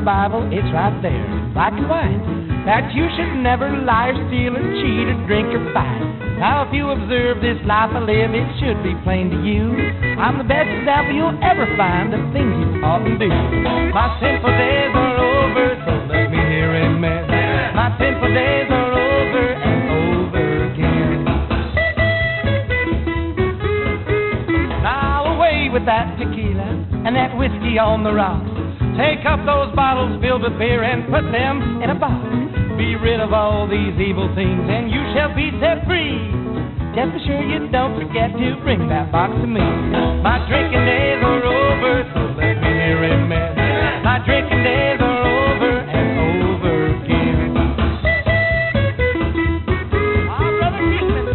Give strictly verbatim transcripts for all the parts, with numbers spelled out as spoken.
Bible, it's right there, black and white, that you should never lie or steal or cheat or drink or fight. Now if you observe this life I live, it should be plain to you. I'm the best example you'll ever find of things you ought to do. My sinful days are over, so let me hear amen. My sinful days are over and over again. Now away with that tequila and that whiskey on the rocks. Take up those bottles filled with beer and put them in a box. Be rid of all these evil things and you shall be set free. Just be sure you don't forget to bring that box to me. My drinking days are over, so let me hear amen. My drinking days are over and over again. Oh, Brother Keaton.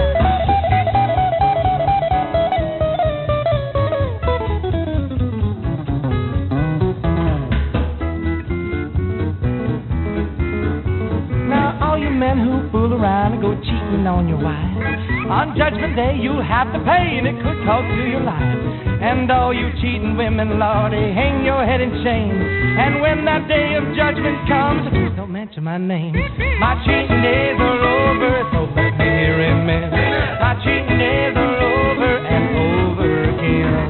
Now, all you men who fool around and go cheating on your wife, on Judgment Day you'll have to pay, and it could cost you your life. And all you cheating women, Lordy, hang your head in shame. And when that day of judgment comes, don't mention my name. My cheating days are over, so let me hear amen. My cheating days are over and over again.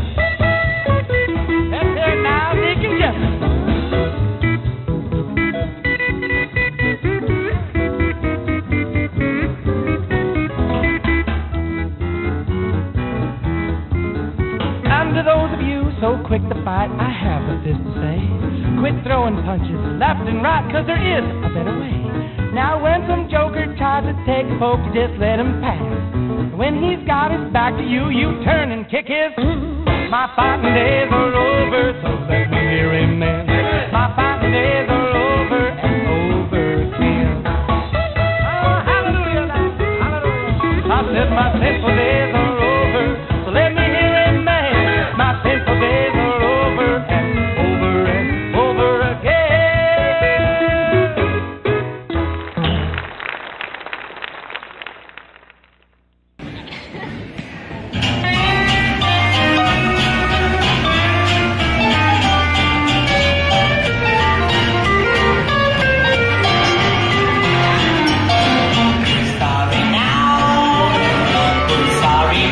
That's it now, Deacon Jefferson. Those of you so quick to fight, I have but this to say. Quit throwing punches left and right, cause there is a better way. Now when some joker tries to take a poke, you just let him pass. When he's got his back to you, you turn and kick his. My fighting days are over, so let me hear amen. My fighting days are over and over again. Oh, hallelujah, hallelujah. I said my sinful days are over, so let me hear amen. My sinful days are over and over and over again. Sorry now, sorry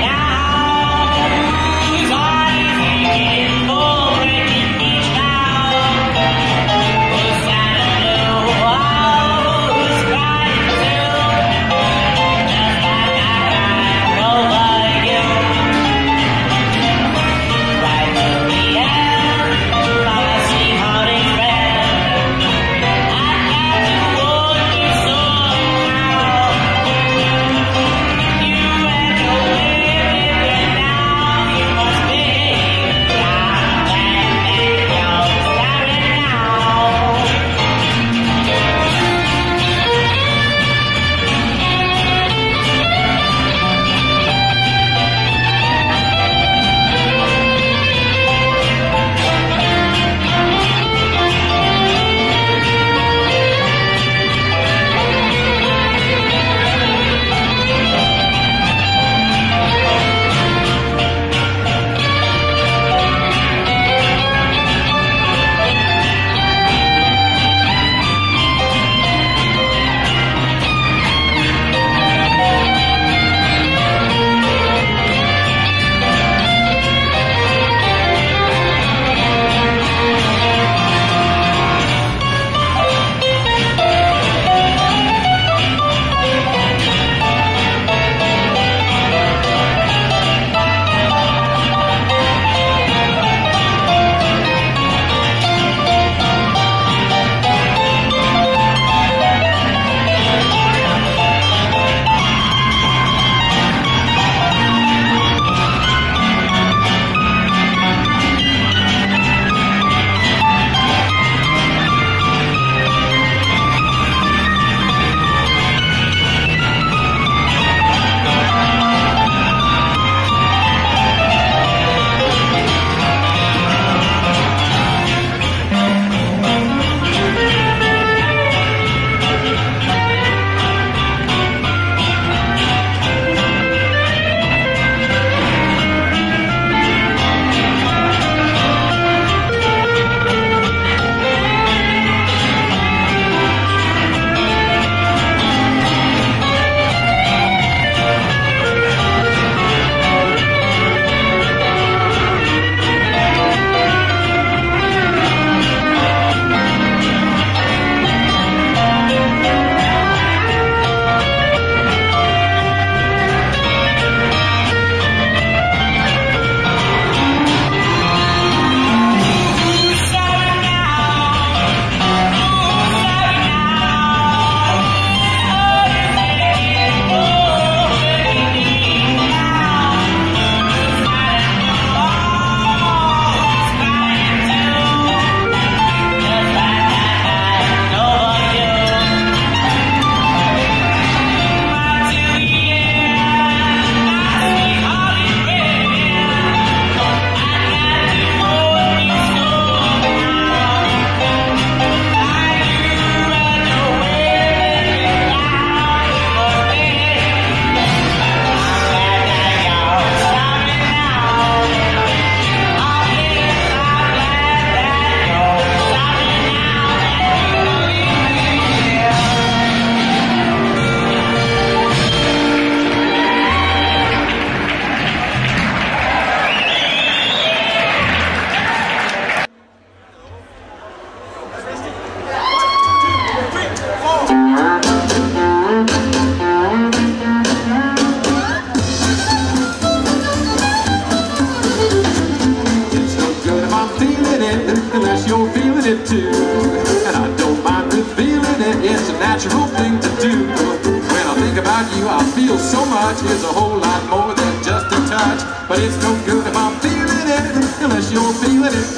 natural thing to do. When I think about you, I feel so much. It's a whole lot more than just a touch. But it's no good if I'm feeling it unless you're feeling it.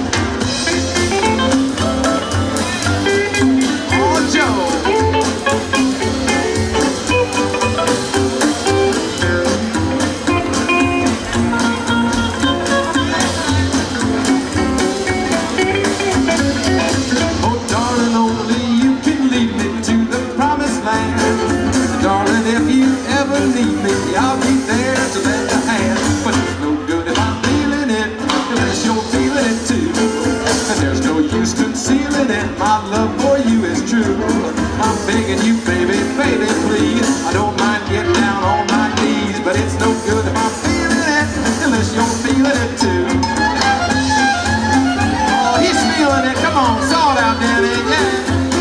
Oh, Joe. Need me, I'll be there to lend a hand. But it's no good if I'm feeling it unless you're feeling it too. And there's no use concealing it, my love for you is true. I'm begging you, baby, baby, please. I don't mind getting down on my knees, but it's no good if I'm feeling it unless you're feeling it too. Oh, he's feeling it, come on, saw it out there, yeah.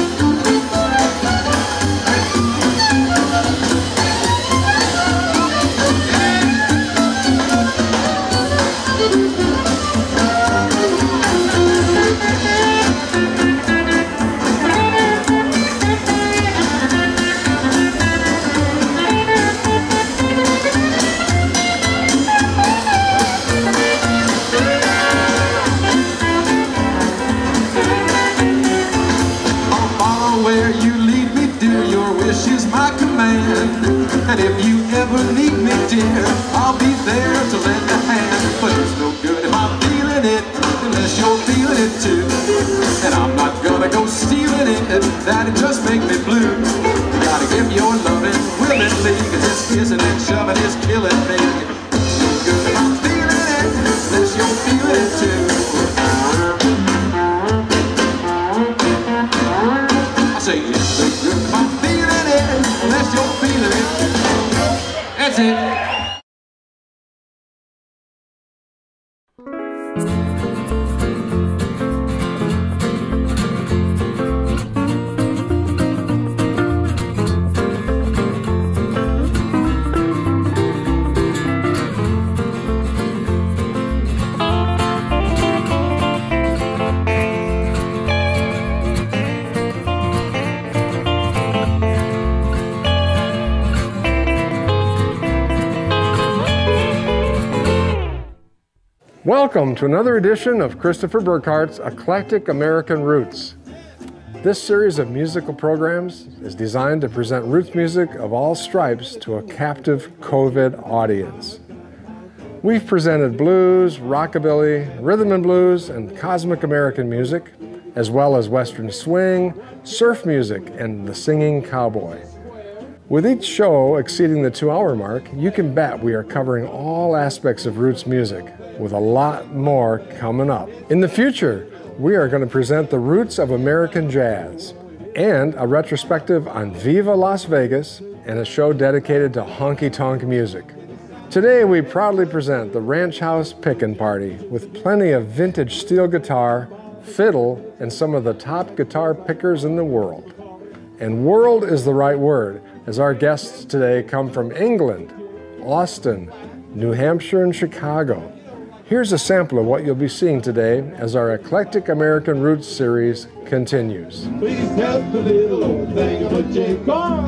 And if you ever need me, dear, I'll be there to lend a hand. But it's no good if I'm feeling it unless you're feeling it too. And I'm not gonna go stealing it, that'd just make me blue. Gotta give your loving willingly, cause this kissing and shoving is killing me. It's no good if I'm feeling it unless you're feeling it too. I say it's no good if I'm feeling it unless you're feeling it. That's it. Welcome to another edition of Christopher Burkhardt's Eclectic American Roots. This series of musical programs is designed to present roots music of all stripes to a captive COVID audience. We've presented blues, rockabilly, rhythm and blues, and cosmic American music, as well as western swing, surf music, and the singing cowboy. With each show exceeding the two-hour mark, you can bet we are covering all aspects of roots music, with a lot more coming up. In the future, we are going to present the roots of American jazz, and a retrospective on Viva Las Vegas, and a show dedicated to honky-tonk music. Today, we proudly present the Ranch House Pickin Party, with plenty of vintage steel guitar, fiddle, and some of the top guitar pickers in the world. And world is the right word, as our guests today come from England, Austin, New Hampshire, and Chicago. Here's a sample of what you'll be seeing today as our Eclectic American Roots series continues. Please help the little old thing of a J-car.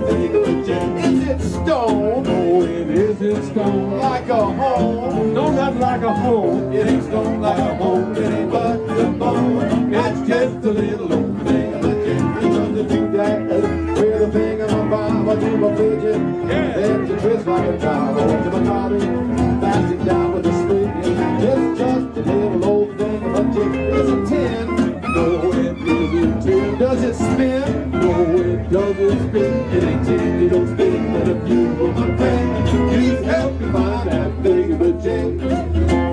Like a home, no, not but like a home. It ain't strong like a home. It ain't but the bone. It's just a little old thing. But just to do that with a finger on my palm, I do my pigeon. Then to twist like a cow. Hold to my collar, fast it down with a spring. It's just a little old thing. But just is a tin. No, it isn't tin. Does it spin? No, it doesn't spin. It ain't tin. It don't spin. But if you were my friend, please help me find that thing of a gin.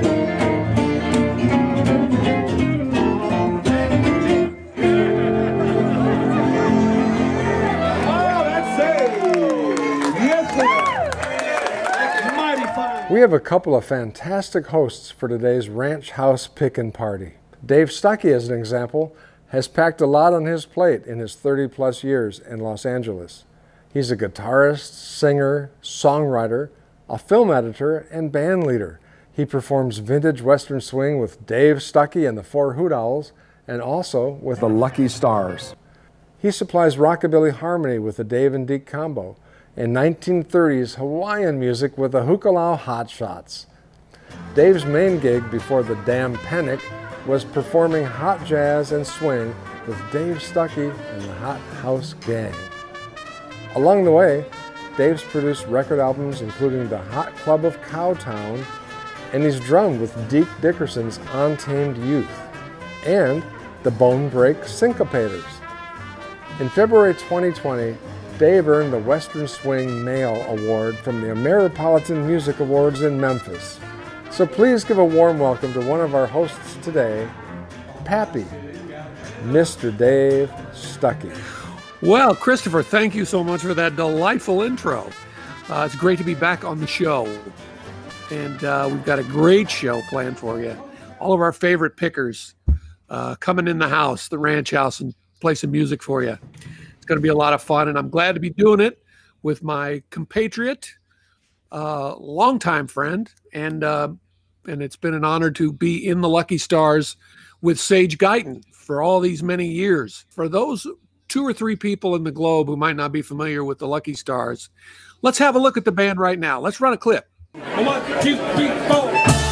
We have a couple of fantastic hosts for today's Ranch House Pickin' Party. Dave Stuckey, as an example, has packed a lot on his plate in his thirty plus years in Los Angeles. He's a guitarist, singer, songwriter, a film editor, and band leader. He performs vintage Western swing with Dave Stuckey and the Four Hoot Owls, and also with the Lucky Stars. He supplies rockabilly harmony with the Dave and Deke combo, and nineteen thirties Hawaiian music with the Hukalau Hotshots. Dave's main gig before the damn panic was performing hot jazz and swing with Dave Stuckey and the Hot House Gang. Along the way, Dave's produced record albums including the Hot Club of Cowtown, and he's drummed with Deke Dickerson's Untamed Youth and the Bone Break Syncopators. In February twenty twenty, Dave earned the Western Swing Male Award from the Ameripolitan Music Awards in Memphis. So please give a warm welcome to one of our hosts today, Pappy, Mister Dave Stuckey. Well, Christopher, thank you so much for that delightful intro. Uh, it's great to be back on the show. And uh, we've got a great show planned for you. All of our favorite pickers uh, coming in the house, the ranch house, and play some music for you. It's going to be a lot of fun, and I'm glad to be doing it with my compatriot, uh, longtime friend, and uh, and it's been an honor to be in the Lucky Stars with Sage Guyton for all these many years. For those two or three people in the globe who might not be familiar with the Lucky Stars, let's have a look at the band right now. Let's run a clip. One, two, three, four.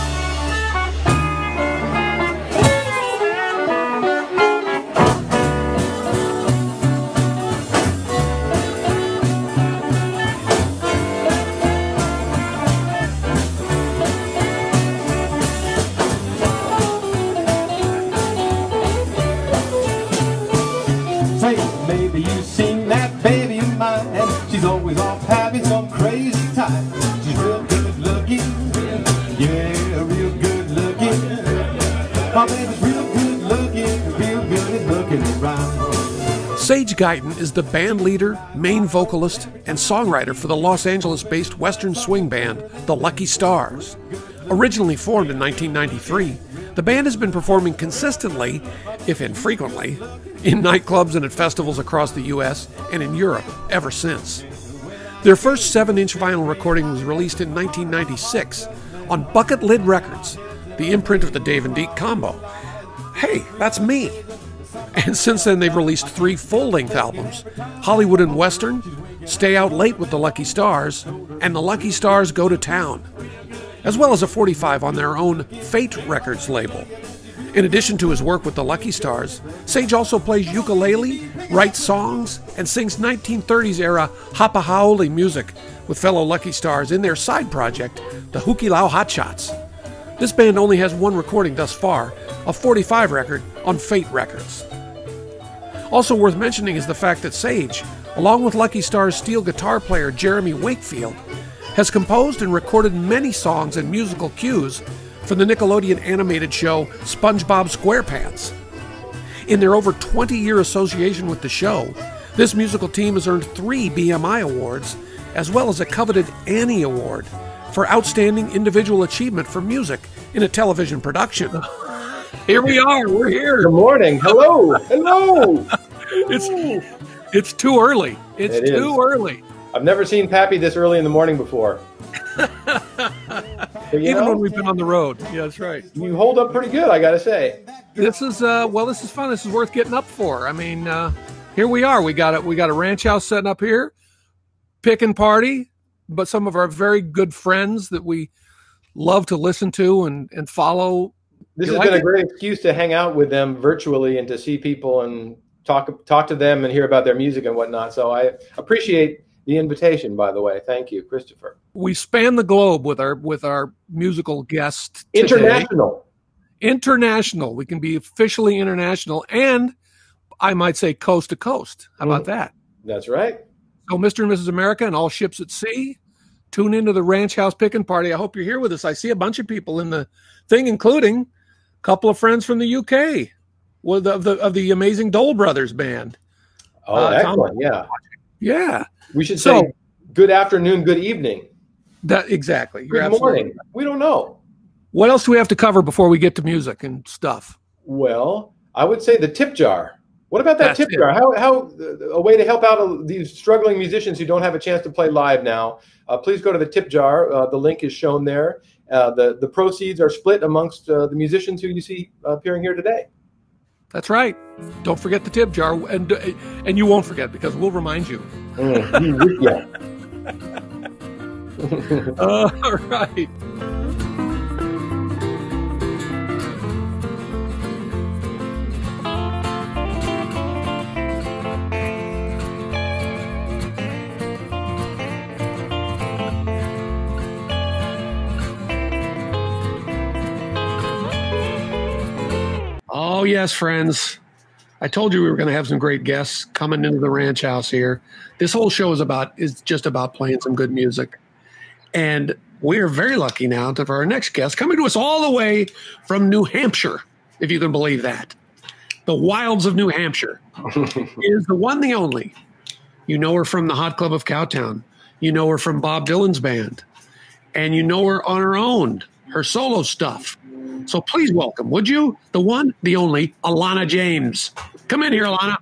Maybe you've seen that baby of mine. She's always off having some crazy time. She's real good looking, yeah, real good looking. My baby's real good looking, real good at looking around. Sage Guyton is the band leader, main vocalist, and songwriter for the Los Angeles-based Western swing band, the Lucky Stars. Originally formed in nineteen ninety-three, the band has been performing consistently, if infrequently, in nightclubs and at festivals across the U S and in Europe ever since. Their first seven inch vinyl recording was released in nineteen ninety-six on Bucket Lid Records, the imprint of the Dave and Deke combo. Hey, that's me! And since then they've released three full-length albums, Hollywood and Western, Stay Out Late with the Lucky Stars, and The Lucky Stars Go to Town, as well as a forty-five on their own Fate Records label. In addition to his work with the Lucky Stars, Sage also plays ukulele, writes songs, and sings nineteen thirties era Hapahaole music with fellow Lucky Stars in their side project, the Hukalau Hotshots. This band only has one recording thus far, a forty-five record on Fate Records. Also worth mentioning is the fact that Sage, along with Lucky Stars steel guitar player Jeremy Wakefield, has composed and recorded many songs and musical cues for the Nickelodeon animated show SpongeBob SquarePants. In their over twenty year association with the show, this musical team has earned three B M I awards, as well as a coveted Annie Award for Outstanding Individual Achievement for Music in a Television Production. Here we are, we're here. Good morning, hello, hello. It's, it's too early, it's It too is. early. I've never seen Pappy this early in the morning before. But, you Even know, when we've been on the road. Yeah, that's right. you hold up pretty good, I gotta say. This is uh well this is fun. This is worth getting up for. I mean, uh here we are. We got a we got a ranch house setting up here, Pickin Party, but some of our very good friends that we love to listen to and, and follow. This You has like been it? a great excuse to hang out with them virtually and to see people and talk talk to them and hear about their music and whatnot. So I appreciate the invitation, by the way. Thank you, Christopher. We span the globe with our with our musical guest today. International. International. We can be officially international, and I might say coast to coast. How about Mhm. that? That's right. So, Mister and Missus America and all ships at sea, tune into the Ranch House Pickin Party. I hope you're here with us. I see a bunch of people in the thing, including a couple of friends from the U K, with of the of the amazing Dole Brothers band. Oh, Uh, Tom- excellent. Yeah. Yeah, We should So- say good afternoon, good evening, that exactly. You're good absolutely morning. We don't know. What else do we have to cover before we get to music and stuff? Well, I would say the tip jar. What about that That's tip it. jar? How, how a way to help out these struggling musicians who don't have a chance to play live now? Uh, please go to the tip jar. Uh, the link is shown there. Uh, the the proceeds are split amongst uh, the musicians who you see uh, appearing here today. That's right. Don't forget the tip jar, and and you won't forget because we'll remind you. Mm, yeah. All right. Oh, yes, friends. I told you we were going to have some great guests coming into the ranch house here. This whole show is about is just about playing some good music. And we are very lucky now to for our next guest coming to us all the way from New Hampshire, if you can believe that. The wilds of New Hampshire is the one, the only. You know her from the Hot Club of Cowtown. You know her from Bob Dylan's band. And you know her on her own, her solo stuff. So please welcome, would you, the one, the only, Alana James. Come in here, Alana.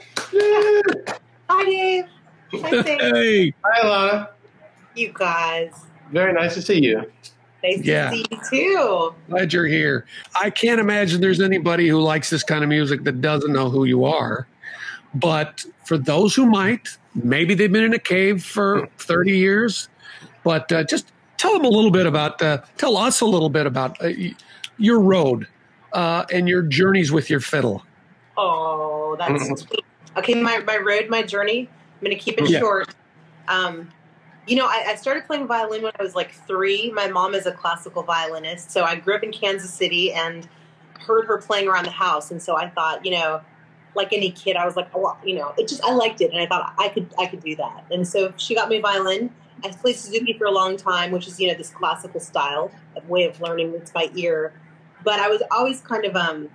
Hi, Dave. Hi, Dave. Hey. Hi, Alana. You guys. Very nice to see you. Nice Yeah. to see you, too. Glad you're here. I can't imagine there's anybody who likes this kind of music that doesn't know who you are. But for those who might, maybe they've been in a cave for thirty years. But uh, just tell them a little bit about, uh, tell us a little bit about uh, your road uh, and your journeys with your fiddle. Oh, that's sweet. Okay, my, my road, my journey. I'm going to keep it Yeah. short. Um, you know, I, I started playing violin when I was like three. My mom is a classical violinist, so I grew up in Kansas City and heard her playing around the house. And so I thought, you know, like any kid, I was like, oh, you know, it just I liked it, and I thought I could I could do that. And so she got me a violin. I played Suzuki for a long time, which is, you know, this classical style, a way of learning with my ear. But I was always kind of, um,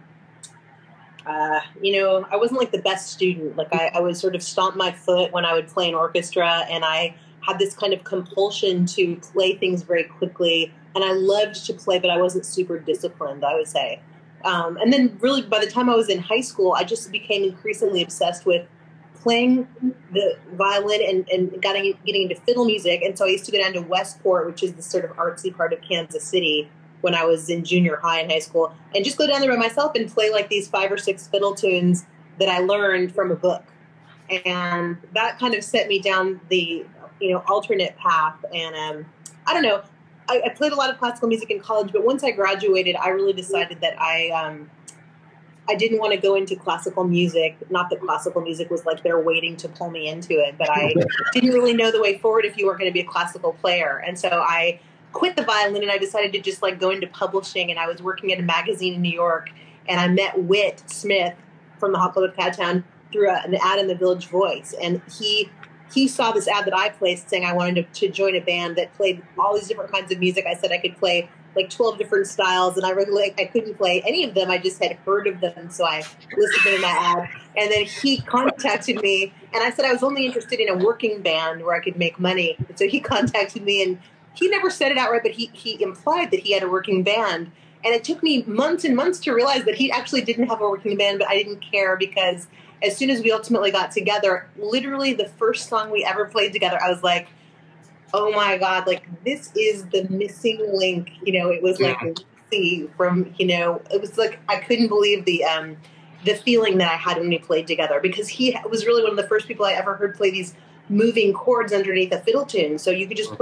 uh, you know, I wasn't like the best student. Like I, I would sort of stomp my foot when I would play an orchestra, and I had this kind of compulsion to play things very quickly. And I loved to play, but I wasn't super disciplined, I would say. Um, and then really by the time I was in high school, I just became increasingly obsessed with playing the violin and, and getting, getting into fiddle music. And so I used to go down to Westport, which is the sort of artsy part of Kansas City, when I was in junior high and high school, and just go down there by myself and play like these five or six fiddle tunes that I learned from a book. And that kind of set me down the, you know, alternate path. And um, I don't know, I, I played a lot of classical music in college, but once I graduated, I really decided that I, um, I didn't want to go into classical music. Not that classical music was like they're waiting to pull me into it, but I didn't really know the way forward if you weren't going to be a classical player. And so I quit the violin and I decided to just like go into publishing. And I was working at a magazine in New York, and I met Whit Smith from the Hot Club of Cowtown through a, an ad in the Village Voice. And he he saw this ad that I placed saying I wanted to, to join a band that played all these different kinds of music. I said I could play like twelve different styles, and I really like I couldn't play any of them. I just had heard of them, so I listened to that ad. And then he contacted me, and I said I was only interested in a working band where I could make money. And so he contacted me, and he never said it outright, but he he implied that he had a working band. And it took me months and months to realize that he actually didn't have a working band, but I didn't care, because as soon as we ultimately got together, literally the first song we ever played together, I was like, oh my God, like this is the missing link. You know, it was like Lucy from, you know, it was like, I couldn't believe the, um, the feeling that I had when we played together, because he was really one of the first people I ever heard play these moving chords underneath a fiddle tune. So you could just play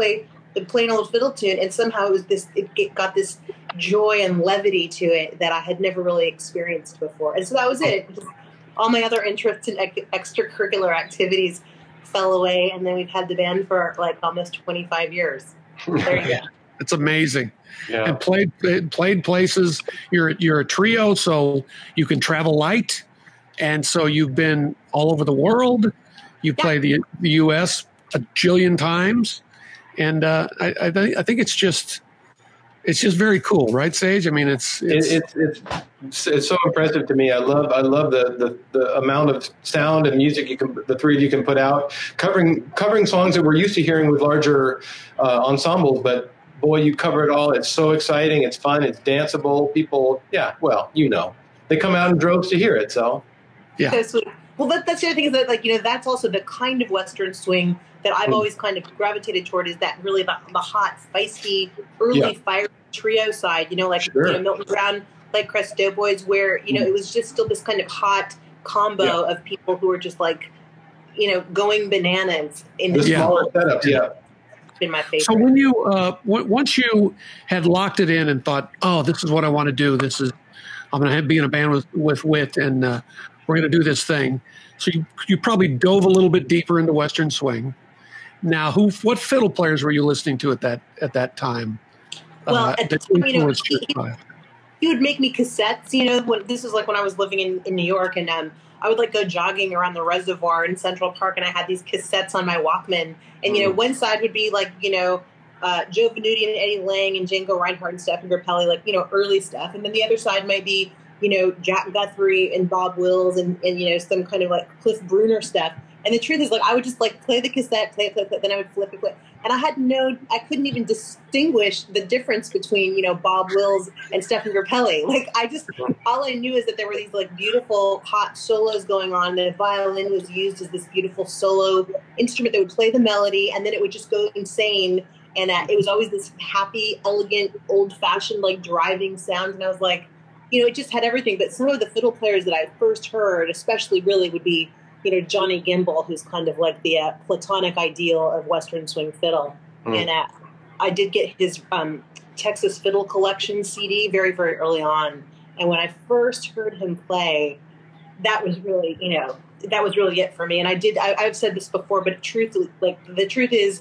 the plain old fiddle tune, and somehow it was this. It, it got this joy and levity to it that I had never really experienced before, and so that was it. All my other interests and ec- extracurricular activities fell away, and then we've had the band for like almost twenty-five years. There you go. It's amazing. Yeah. And played played places. You're you're a trio, so you can travel light, and so you've been all over the world. You Yeah. play the the U S a jillion times, and uh, I I, th- I think it's just it's just very cool, right, Sage? I mean, it's it's, It, it's it's it's so impressive to me. I love I love the, the, the amount of sound and music you can the three of you can put out, covering covering songs that we're used to hearing with larger uh, ensembles. But boy, you cover it all. It's so exciting. It's fun. It's danceable. People, yeah, well, you know, they come out in droves to hear it. So yeah. So sweet. Well, that, that's the other thing is that, like, you know, that's also the kind of Western swing that I've Mm. always kind of gravitated toward, is that really the, the hot, feisty, early Yeah. fire trio side, you know, like Sure. you know, Milton Brown, like Crest Doughboys, where, you know, it was just still this kind of hot combo Yeah. of people who were just like, you know, going bananas in the this Yeah. smaller setups, yeah. been my favorite. So when you uh, w- once you had locked it in and thought, oh, this is what I want to do. This is I'm going to be in a band with with Wit, and uh, we're going to do this thing. So you you probably dove a little bit deeper into Western swing. Now, who what fiddle players were you listening to at that at that time? Well, uh, at the that time, you know, influenced your he- style? he would make me cassettes, you know, when this was like when I was living in, in New York, and um, I would like go jogging around the reservoir in Central Park, and I had these cassettes on my Walkman, and, you know, one side would be like, you know, uh, Joe Venuti and Eddie Lang and Django Reinhardt and Stephen Grappelli, like, you know, early stuff. And then the other side might be, you know, Jack Guthrie and Bob Wills and, and, you know, some kind of like Cliff Bruner stuff. And the truth is, like, I would just like play the cassette, play it, play it, play it, then I would flip it, flip it. And I had no, I couldn't even distinguish the difference between, you know, Bob Wills and Stephen Grappelli. Like, I just, all I knew is that there were these like beautiful hot solos going on. The violin was used as this beautiful solo instrument that would play the melody, and then it would just go insane. And uh, it was always this happy, elegant, old-fashioned, like, driving sound. And I was like, you know, it just had everything. But some of the fiddle players that I first heard, especially really, would be, you know, Johnny Gimbel, who's kind of like the uh, platonic ideal of Western swing fiddle. Mm. And uh, I did get his um, Texas Fiddle Collection C D very, very early on. And when I first heard him play, that was really, you know, that was really it for me. And I did, I, I've said this before, but truth, like, the truth is,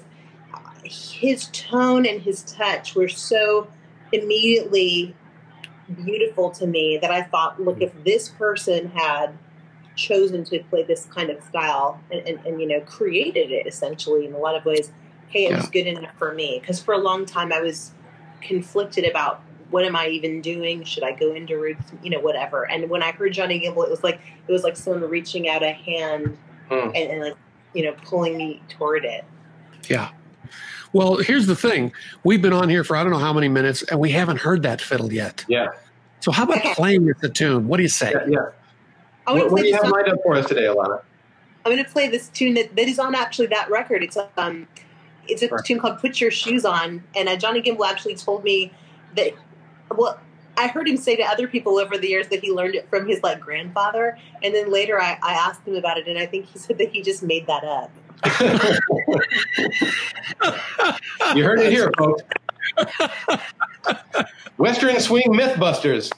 his tone and his touch were so immediately beautiful to me that I thought, look, if this person had chosen to play this kind of style and, and, and you know, created it essentially in a lot of ways, hey, it Yeah. was good enough for me. Because for a long time I was conflicted about, what am I even doing? Should I go into roots? You know, whatever. And when I heard Johnny Gimbel, it was like, it was like someone reaching out a hand Mm. and, and like, you know, pulling me toward it. Yeah. Well, here's the thing. We've been on here for I don't know how many minutes, and we haven't heard that fiddle yet. Yeah. So how about playing with the tune? What do you say? Yeah. yeah. I'm gonna What, what play do you this have song- lined up for us today, Alana? I'm going to play this tune that, that is on actually that record. It's um, it's a Right. tune called "Put Your Shoes On," and uh, Johnny Gimbel actually told me that. Well, I heard him say to other people over the years that he learned it from his like grandfather, and then later I, I asked him about it, and I think he said that he just made that up. You heard it here, folks. Western Swing Mythbusters.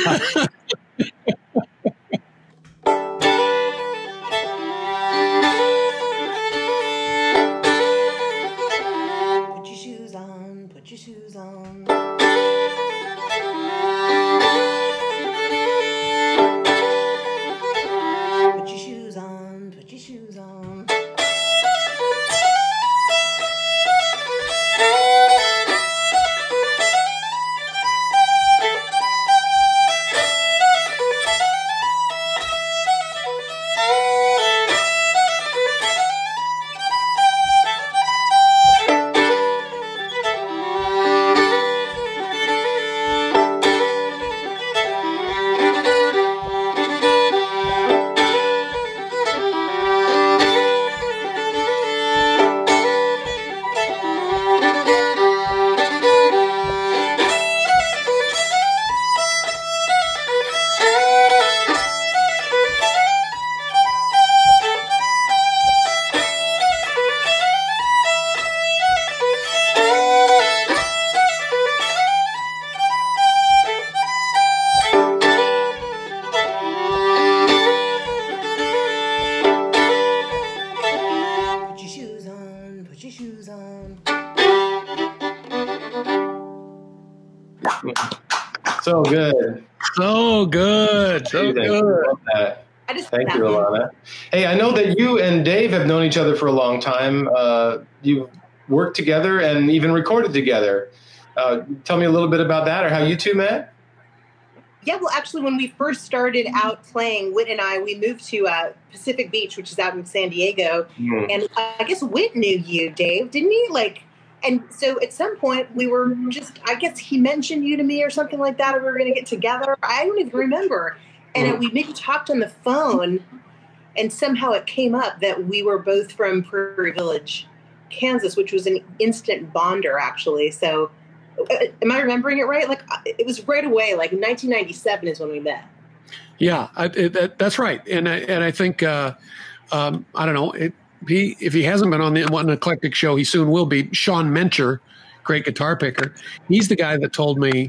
Put your shoes on, put your shoes on. Put your shoes on, put your shoes on. So good. So good. So Amazing. good. Love that. I just Thank that you, one. Alana. Hey, I know that you and Dave have known each other for a long time. Uh, you've worked together and even recorded together. Uh, tell me a little bit about that, or how you two met. Yeah, well, actually, when we first started out playing, Whit and I, we moved to uh, Pacific Beach, which is out in San Diego. Mm. And uh, I guess Whit knew you, Dave, didn't he? Like, and so at some point we were just, I guess he mentioned you to me or something like that, or we were going to get together. I don't even remember. And Mm. uh, we maybe talked on the phone, and somehow it came up that we were both from Prairie Village, Kansas, which was an instant bonder, actually. So, uh, am I remembering it right? Like, uh, it was right away, like nineteen ninety-seven is when we met. Yeah, I, it, that, that's right. And I, and I think, uh, um, I don't know, it, he, if he hasn't been on the one eclectic show, he soon will be. Sean Mencher, great guitar picker. He's the guy that told me,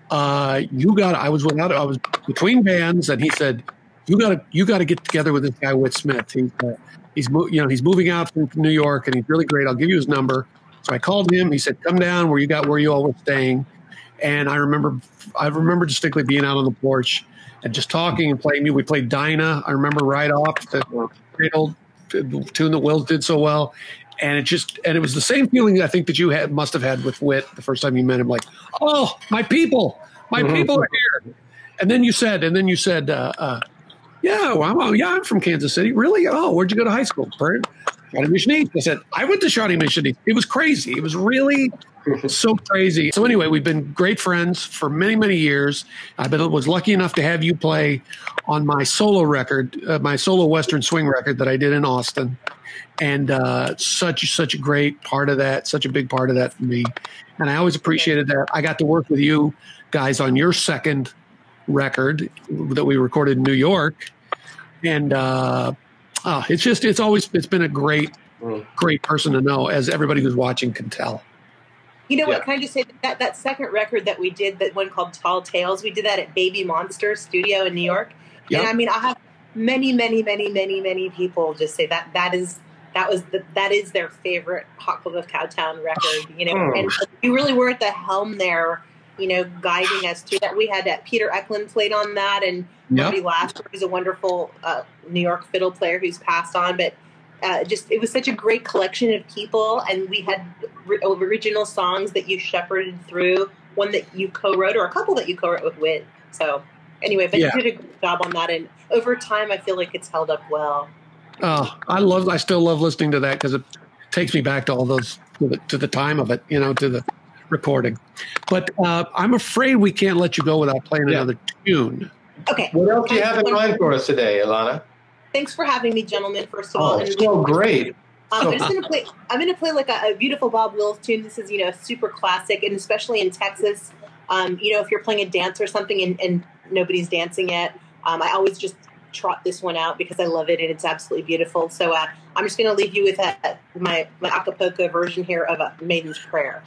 uh, you got, I was without, I was between bands, and he said, you got to, you got to get together with this guy, Whit Smith. He's, uh, he's, mo- you know, he's moving out from New York, and he's really great. I'll give you his number. So I called him. He said, come down where you got, where you all were staying. And I remember, I remember distinctly being out on the porch and just talking and playing. We played Dinah. I remember right off the great old tune that Wills did so well. And it just, and it was the same feeling I think that you had, must have had with Whit the first time you met him. Like, oh, my people, my Mhm. people are here. And then you said, and then you said, uh, uh, yeah, well, I'm, yeah, I'm from Kansas City. Really? Oh, where'd you go to high school? Prairie Mission East. I said, I went to Shawnee Mission East. It was crazy. It was really so crazy. So anyway, we've been great friends for many, many years. I been, was lucky enough to have you play on my solo record, uh, my solo Western swing record that I did in Austin. And uh, such, such a great part of that, such a big part of that for me. And I always appreciated that. I got to work with you guys on your second record that we recorded in New York. And uh, oh, it's just, it's always, it's been a great, great person to know, as everybody who's watching can tell. You know Yeah. what? Can I just say that that second record that we did, that one called Tall Tales, we did that at Baby Monster Studio in New York. Yep. And I mean, I have many, many, many, many, many people just say that that is that was the, that is their favorite Hot Club of Cowtown record. You know, Mm. and we really were at the helm there, you know, guiding us to that. We had uh, Peter Eklund played on that, and Yep. Marty Lasher, who's a wonderful uh, New York fiddle player who's passed on, but. Uh, just it was such a great collection of people, and we had r- original songs that you shepherded through. One that you co-wrote, or a couple that you co-wrote with Whit. So anyway, but Yeah. you did a good job on that, and over time, I feel like it's held up well. Oh, I love, I still love listening to that because it takes me back to all those, to the, to the time of it, you know, to the recording. But uh, I'm afraid we can't let you go without playing Yeah. another tune. Okay. What else do you I- have in mind for us today, Alana? Thanks for having me, gentlemen. First of all, Oh, and so great. Um, I'm just gonna play. I'm gonna play like a, a beautiful Bob Wills tune. This is, you know, a super classic, and especially in Texas, um, you know, if you're playing a dance or something and, and nobody's dancing yet, um, I always just trot this one out because I love it and it's absolutely beautiful. So uh, I'm just gonna leave you with uh, my my Acapulco version here of a Maiden's Prayer.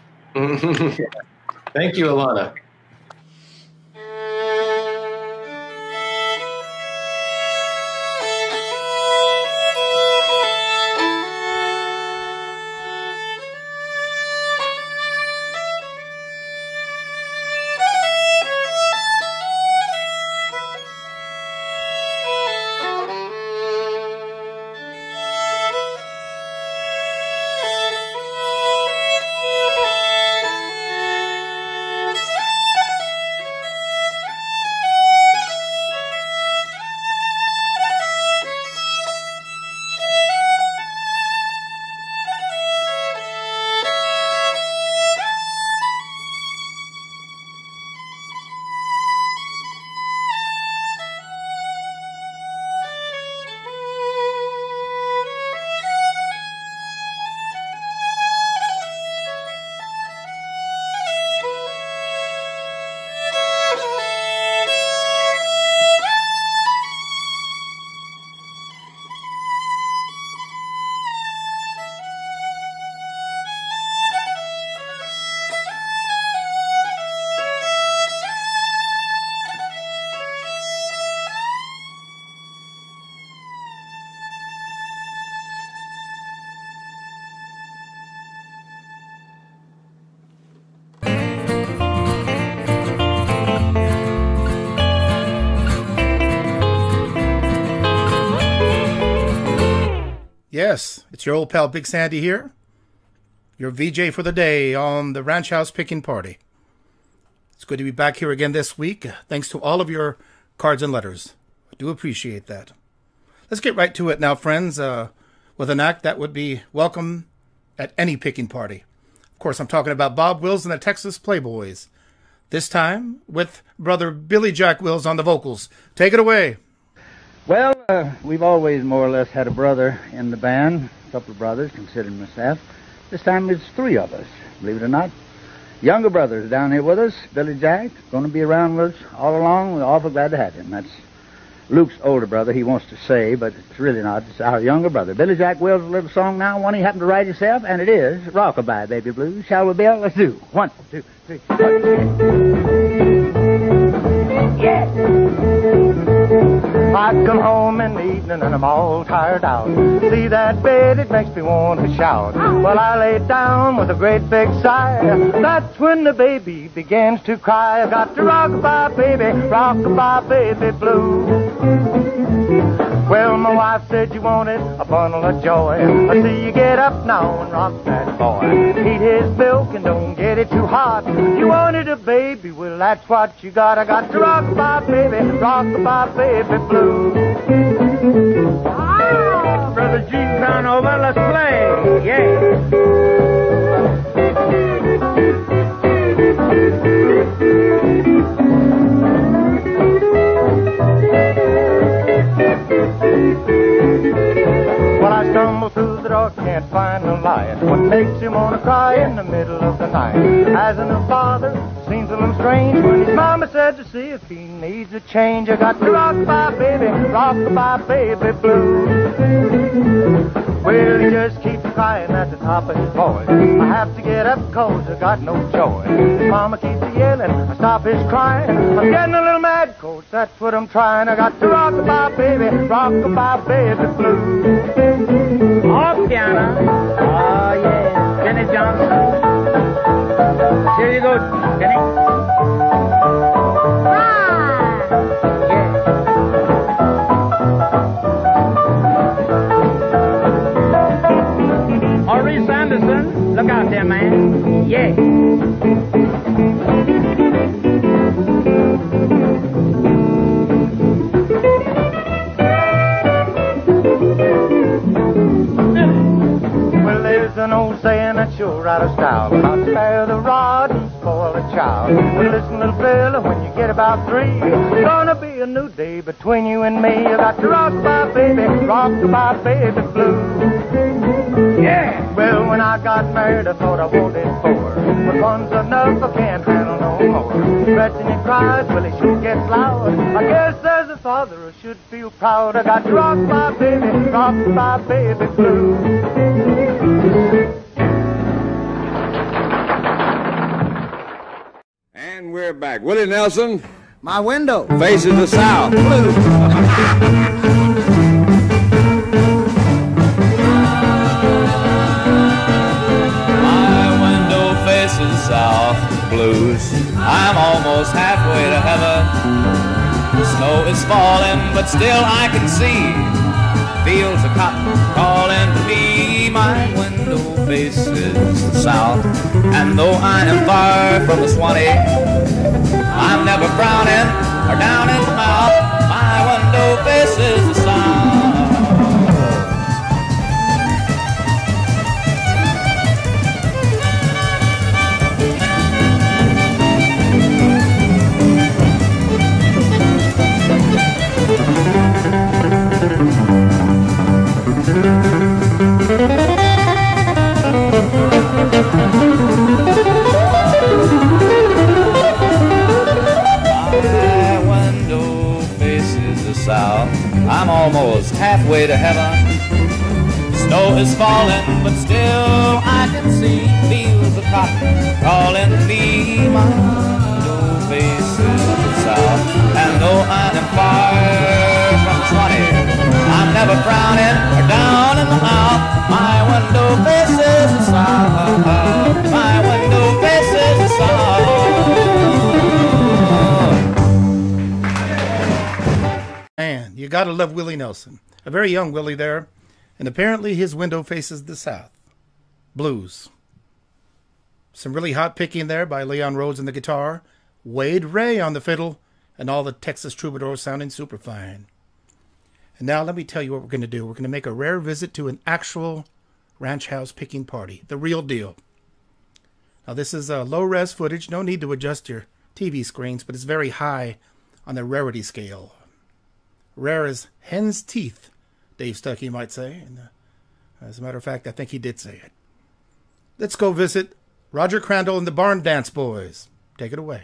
Thank you, Alana. Thank you. Yes, it's your old pal Big Sandy here, your V J for the day on the Ranch House Pickin Party. It's good to be back here again this week. Thanks to all of your cards and letters. I do appreciate that. Let's get right to it now, friends, uh, with an act that would be welcome at any picking party. Of course, I'm talking about Bob Wills and the Texas Playboys. This time with brother Billy Jack Wills on the vocals. Take it away. Well, uh, we've always more or less had a brother in the band, a couple of brothers, considering myself. This time it's three of us, believe it or not. Younger brothers down here with us. Billy Jack, going to be around with us all along. We're awful glad to have him. That's Luke's older brother, he wants to say, but it's really not. It's our younger brother. Billy Jack Wills, a little song now, one he happened to write himself, and it is Rockabye Baby Blues. Shall we, Bill? Let's do one, two, three, four. Yeah! I come home in the evening and I'm all tired out. See that bed, it makes me want to shout. Well, I lay down with a great big sigh. That's when the baby begins to cry. I got to rock-a-bye baby, rock-a-bye baby blue. Well, my wife said you wanted a bundle of joy. I see you get up now and rock that boy. Eat his milk and don't get it too hot. You wanted a baby, well, that's what you got. I got to rock-a-bye baby, rock-a-bye baby blue. Ah! Brother G, down over, let's play. Yeah. Well, I stumble through the door, can't find no light. What makes him wanna cry in the middle of the night? As a new father, seems a little strange when his mama said to see if he needs a change. I got to rock-a-bye baby, rock-a-bye baby blue. Well, he just keeps crying at the top of his voice. I have to get up cause I got no choice. His mama keeps yelling, I stop his crying. I'm getting a little mad cause that's what I'm trying. I got to rock-a-bye baby, rock-a-bye baby blue. Oh, piano. Oh, yeah. Kenny Johnson. Here you go, Kenny. Ah! Yeah. Maurice Anderson, look out there, man. Yeah. Well, there's an old saying that's sure out of style about spare the rod and spoil the child. Well, listen, little fella, when you get about three, it's gonna be a new day between you and me. I got to rock-a-bye baby, rock-a-bye baby blue. Yeah! Well, when I got married, I thought I wanted four. But one's enough, I can't handle no more. Stretching and cries, well, he sure gets loud. I guess as a father, I should feel proud. I got to rock-a-bye baby, rock-a-bye baby blue. And we're back. Willie Nelson. My window faces the south. Blue. South blues. I'm almost halfway to heaven. The snow is falling, but still I can see fields of cotton calling to me. My window faces the south, and though I am far from the Swanee, I'm never frowning or down in the mouth. My window faces the south. South. I'm almost halfway to heaven. Snow is falling, but still I can see fields of cotton calling to me. My window faces the south, and though I am far from the Swanee, I'm never frowning or down in the mouth. My window faces the south. My window faces the south. Man, you gotta love Willie Nelson. A very young Willie there. And apparently his window faces the south. Blues. Some really hot picking there by Leon Rhodes on the guitar, Wade Ray on the fiddle, and all the Texas troubadours sounding super fine. And now let me tell you what we're going to do. We're going to make a rare visit to an actual ranch house picking party, the real deal. Now this is a low-res footage, no need to adjust your T V screens, but it's very high on the rarity scale. Rare as hen's teeth, Dave Stuckey might say. And uh, as a matter of fact, I think he did say it. Let's go visit Roger Crandall and the Barn Dance Boys. Take it away.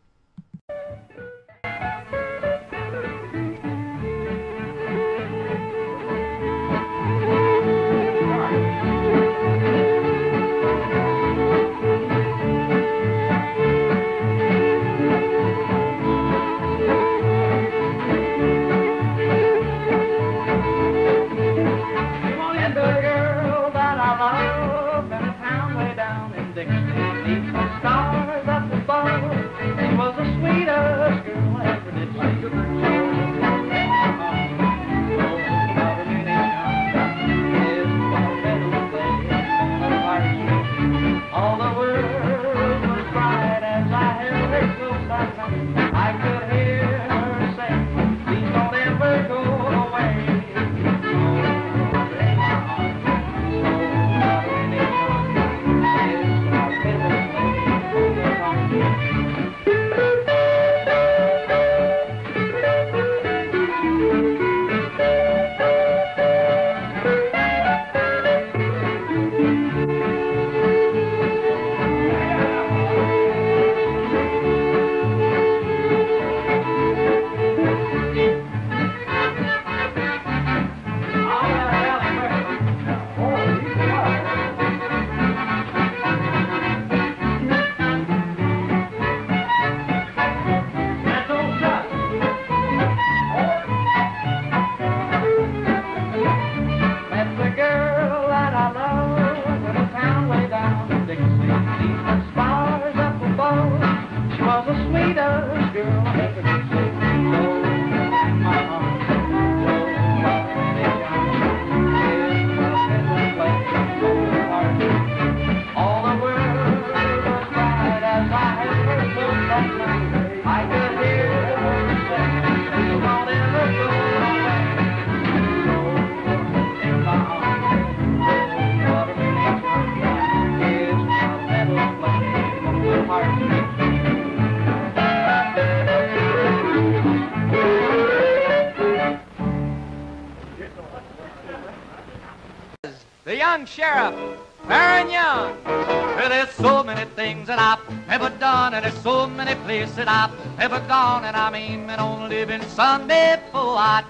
The young sheriff, fair and young. Well, there's so many things that I've never done, and there's so many places that I've never gone, and I'm aiming on living someday before I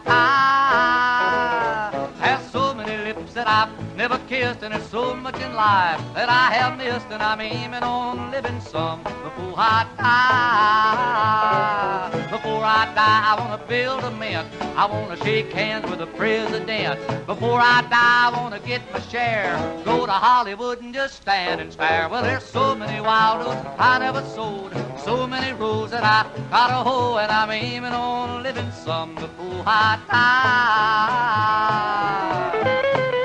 die. There's so many lips that I've never kissed, and there's so much in life that I have missed, and I'm aiming on living some before I die. Before I die, I want to build a mint. I want to shake hands with the president. Before I die, I want to get my share. Go to Hollywood and just stand and stare. Well, there's so many wild oats I never sold, so many rows that I gotta hoe, and I'm aiming on living some before I die.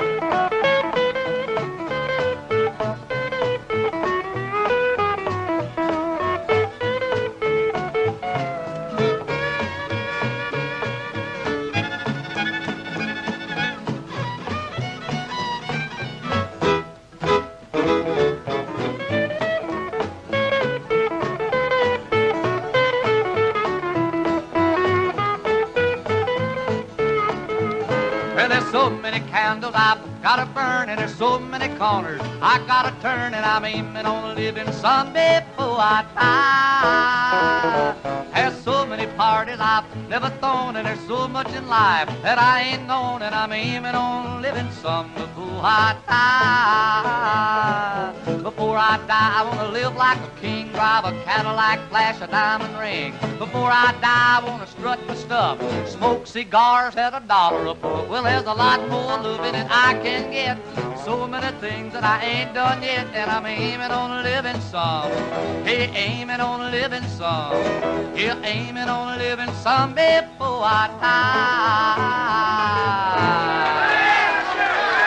So many candles I've gotta burn, and there's so many corners I gotta turn, and I'm aiming on living someday before I die. There's so many parties I've never thrown, and there's so much in life that I ain't known, and I'm aiming on living some before I die. Before I die, I wanna live like a king, drive a Cadillac, flash a diamond ring. Before I die, I wanna strut my stuff, smoke cigars at a dollar a puff. Well, there's a lot more living than I can get, so many things that I ain't done yet, and I'm aiming on living some. Hey, aiming on living some. Yeah, aiming on living some before I die.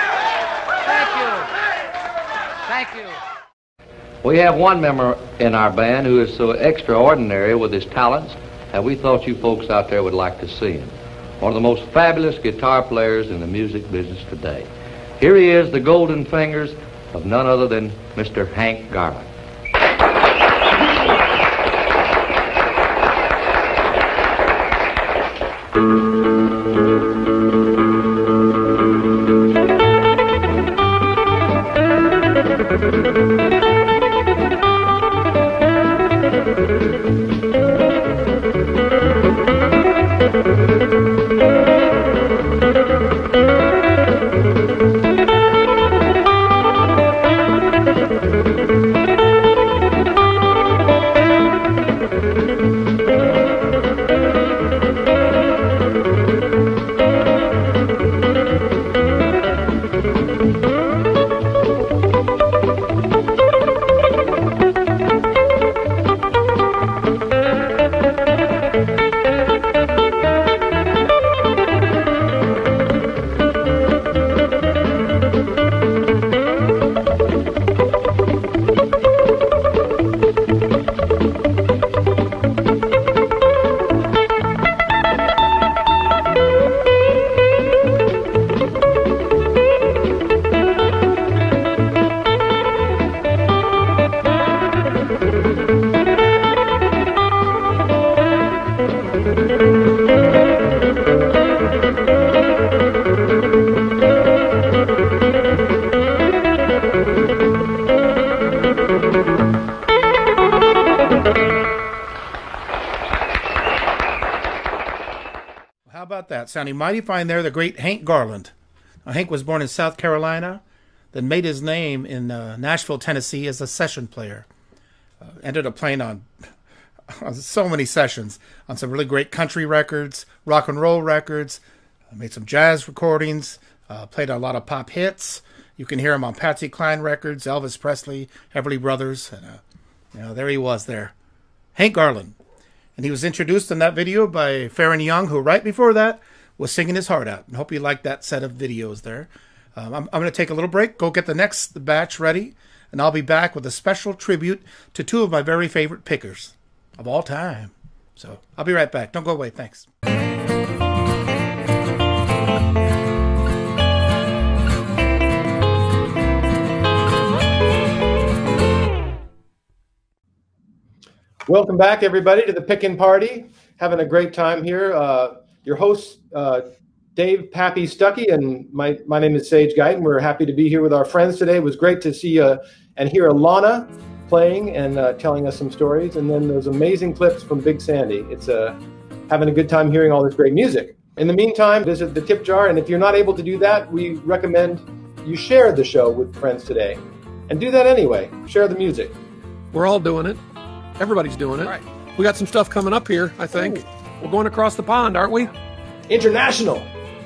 Thank you. We have one member in our band who is so extraordinary with his talents that we thought you folks out there would like to see him. One of the most fabulous guitar players in the music business today. Here he is, the golden fingers of none other than Mister Hank Garland. Sounding mighty fine there, the great Hank Garland. Now, Hank was born in South Carolina, then made his name in uh, Nashville, Tennessee as a session player. Uh, ended up playing on, on so many sessions, on some really great country records, rock and roll records, uh, made some jazz recordings, uh, played a lot of pop hits. You can hear him on Patsy Cline records, Elvis Presley, Everly Brothers, and uh, you know, there he was there. Hank Garland. And he was introduced in that video by Farron Young, who right before that was singing his heart out. I hope you liked that set of videos there. Um, I'm, I'm going to take a little break, go get the next batch ready, and I'll be back with a special tribute to two of my very favorite pickers of all time. So I'll be right back. Don't go away. Thanks. Welcome back, everybody, to the Pickin Party. Having a great time here. Uh, your hosts, uh, Dave Pappy Stuckey, and my, my name is Sage Guyton. We're happy to be here with our friends today. It was great to see uh, and hear Alana playing and uh, telling us some stories. And then those amazing clips from Big Sandy. It's uh, having a good time hearing all this great music. In the meantime, visit the tip jar. And if you're not able to do that, we recommend you share the show with friends today. And do that anyway. Share the music. We're all doing it. Everybody's doing it. Right. We got some stuff coming up here, I think. Ooh. We're going across the pond, aren't we? International.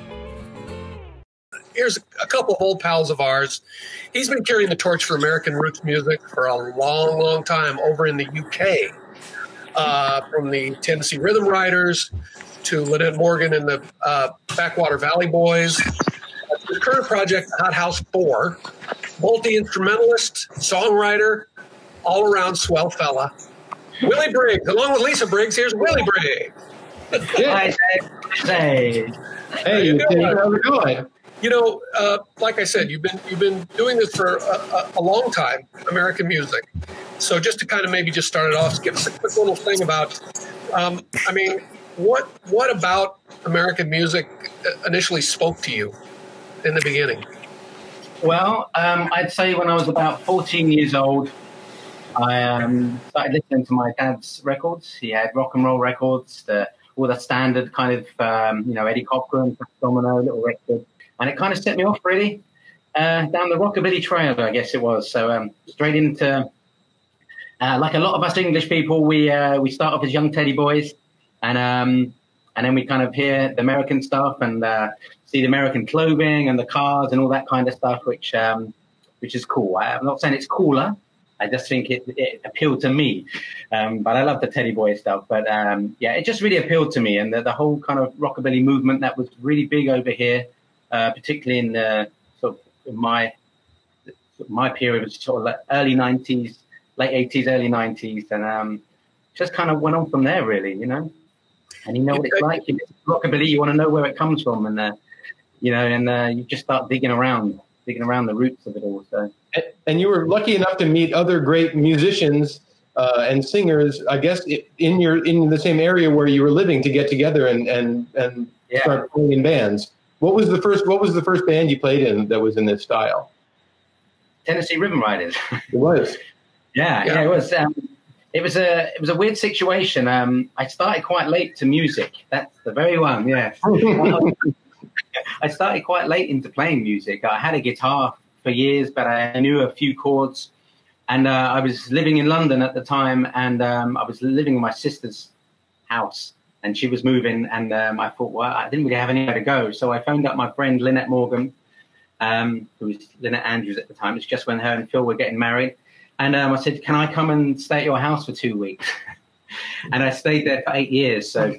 Here's a couple of old pals of ours. He's been carrying the torch for American roots music for a long, long time over in the U K. Uh, from the Tennessee Rhythm Riders to Lynette Morgan and the uh, Backwater Valley Boys. The current project, Hot House four, multi-instrumentalist, songwriter, all-around swell fella. Willie Briggs, along with Lisa Briggs, here's Willie Briggs. Hi, hey. Hey, you how's it going? You know, uh, like I said, you've been you've been doing this for a, a, a long time, American music. So just to kind of maybe just start it off, give us a quick little thing about, um, I mean, what what about American music initially spoke to you in the beginning? Well, um, I'd say when I was about fourteen years old, I um, started listening to my dad's records. He had rock and roll records, the, all the standard kind of, um, you know, Eddie Cochran, Domino, Little Richard. And it kind of set me off, really, uh, down the rockabilly trail, I guess it was. So um, straight into, uh, like a lot of us English people, we uh, we start off as young teddy boys. And um, and then we kind of hear the American stuff and uh, see the American clothing and the cars and all that kind of stuff, which um, which is cool. I'm not saying it's cooler. I just think it, it appealed to me. Um, but I love the Teddy Boy stuff. But um, yeah, it just really appealed to me. And the, the whole kind of rockabilly movement that was really big over here, uh, particularly in the sort of in my my period was sort of like early nineties, late eighties, early nineties, and um, just kind of went on from there, really, you know. And you know what it's like, it's rockabilly, you want to know where it comes from, and uh, you know, and uh, you just start digging around, digging around the roots of it all. So, and, and you were lucky enough to meet other great musicians uh, and singers, I guess, in your in the same area where you were living, to get together and and and yeah. start playing in bands. What was the first What was the first band you played in that was in this style? Tennessee Rhythm Riders. It was. Yeah, yeah, yeah, it was. Um, it was a it was a weird situation. Um, I started quite late to music. That's the very one. Yeah. I started quite late into playing music. I had a guitar for years, but I knew a few chords. And uh, I was living in London at the time, and um, I was living in my sister's house, and she was moving. And um, I thought, well, I didn't really have anywhere to go, so I phoned up my friend Lynette Morgan, um, who was Lynette Andrews at the time. It's just when her and Phil were getting married. And um, I said, can I come and stay at your house for two weeks? And I stayed there for eight years. So.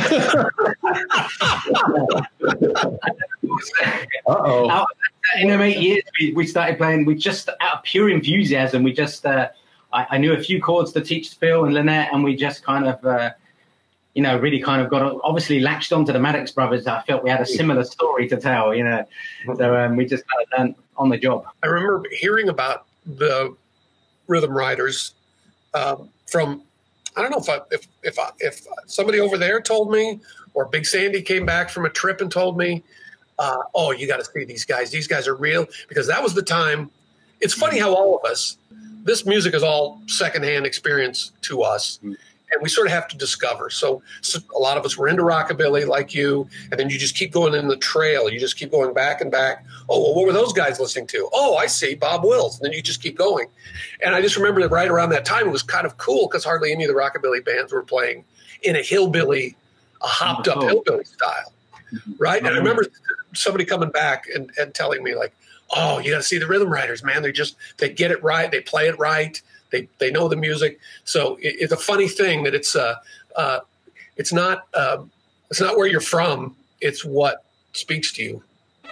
Uh-oh. In them eight years, we, we started playing. We just, out of pure enthusiasm, we just, uh, I, I knew a few chords to teach Phil and Lynette, and we just kind of, uh, you know, really kind of got, obviously latched onto the Maddox brothers. I felt we had a similar story to tell, you know. So um, we just kind of learned on the job. I remember hearing about the Rhythm Riders um, from, I don't know if I, if if I, if somebody over there told me, or Big Sandy came back from a trip and told me, uh, "Oh, you got to see these guys. These guys are real." Because that was the time. It's funny how all of us, this music is all secondhand experience to us, and we sort of have to discover. So, so a lot of us were into rockabilly, like you, and then you just keep going in the trail. You just keep going back and back. Oh, well, what were those guys listening to? Oh, I see, Bob Wills. And then you just keep going. And I just remember that right around that time, it was kind of cool because hardly any of the rockabilly bands were playing in a hillbilly, a hopped up hillbilly style, right? And I remember somebody coming back and, and telling me, like, oh, you got to see the Rhythm Riders, man. They just, they get it right. They play it right. They they know the music. So it, it's a funny thing that it's uh, uh, it's not uh, it's not where you're from. It's what speaks to you.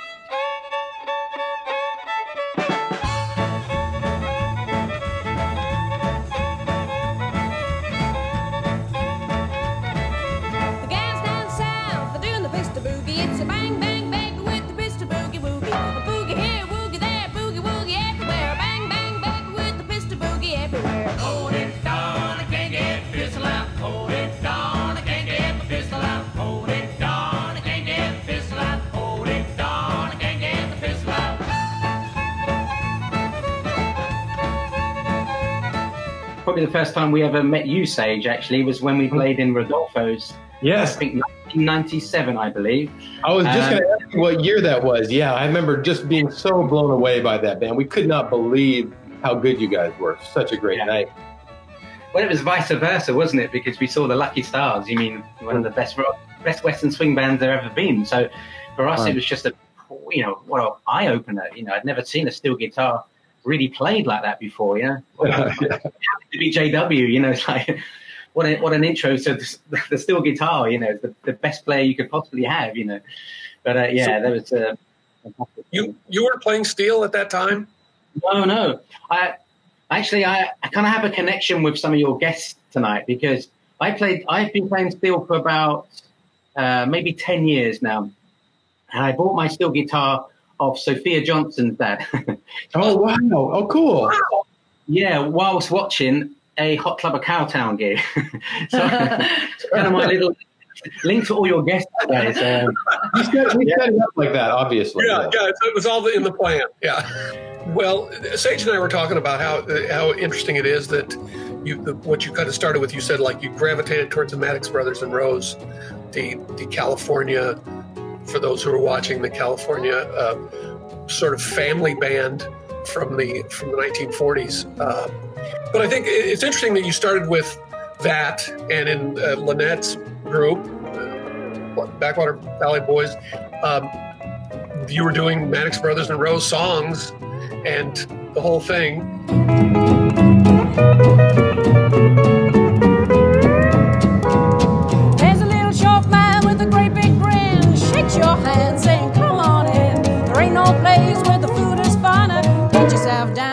Probably the first time we ever met you, Sage, actually, was when we played in Rodolfo's. Yes. I think nineteen ninety-seven, I believe. I was just um, going to ask you what year that was. Yeah, I remember just being so blown away by that band. We could not believe how good you guys were. Such a great yeah. night. Well, it was vice versa, wasn't it? Because we saw the Lucky Stars. You mean one of the best rock, best Western swing bands there ever been. So for us, wow. it was just a, you know, what an eye opener. You know, I'd never seen a steel guitar really played like that before, you know. Yeah, yeah. To be J W, you know, it's like what a, what an intro to the, the steel guitar, you know, the, the best player you could possibly have, you know. But uh, yeah, so, that was. Uh, you you weren't playing steel at that time? No, no. I actually I, I kind of have a connection with some of your guests tonight because I played. I've been playing steel for about uh, maybe ten years now, and I bought my steel guitar of Sophia Johnson's dad. Oh, wow. Oh, cool. Wow. Yeah, whilst watching a Hot Club of Cowtown gig. So it's kind of my little link to all your guests today. So. We set, we yeah. set it up like that, obviously. Yeah, yeah, it was all in the plan. Yeah. Well, Sage and I were talking about how how interesting it is that you the, what you kind of started with. You said like you gravitated towards the Maddox Brothers and Rose, the the California. For those who are watching, the California uh, sort of family band from the from the nineteen forties. Uh, but I think it's interesting that you started with that, and in uh, Lynette's group, uh, Backwater Valley Boys, um, you were doing Maddox Brothers and Rose songs, and the whole thing. Your hand saying, come on in. There ain't no place where the food is finer. Get yourself down.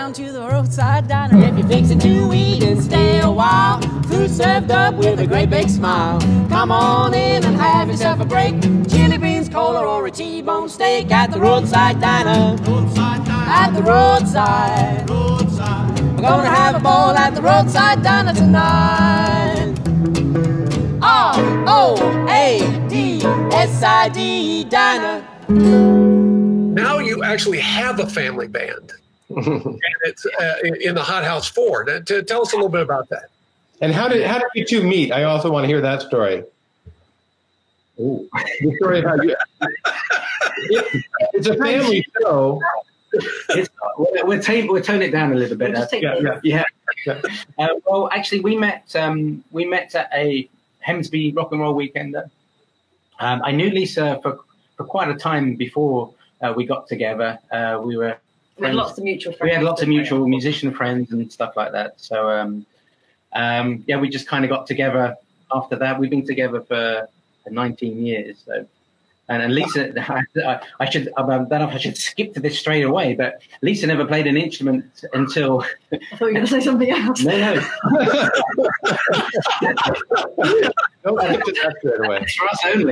fixing to eat and stay a while. Food served up with a great big smile. Come on in and have yourself a break. Chili beans, cola, or a T-bone steak at the roadside diner. Roadside diner. At the roadside. Roadside. We're gonna have a ball at the roadside diner tonight. R O A D S I D diner. Now you actually have a family band. And it's uh, in the Hot House Four. To tell us a little bit about that. And how did how did you two meet? I also want to hear that story. Ooh, the story of how you. It, it's a family show. It's, we're we're, tone, we're tone it down a little bit. We'll just take yeah, it. yeah, yeah. Uh, well, actually, we met. Um, we met at a Hemsby rock and roll weekender. Um, I knew Lisa for for quite a time before uh, we got together. Uh, we were. We had lots of mutual friends. We had lots of mutual musician friends and stuff like that. So, um, um, yeah, we just kind of got together after that. We've been together for nineteen years. So, and, and Lisa, I, I should, I don't know if I should skip to this straight away, but Lisa never played an instrument until. I thought you were going to say something else. No, no. Don't skip to that straight away. It's for us only.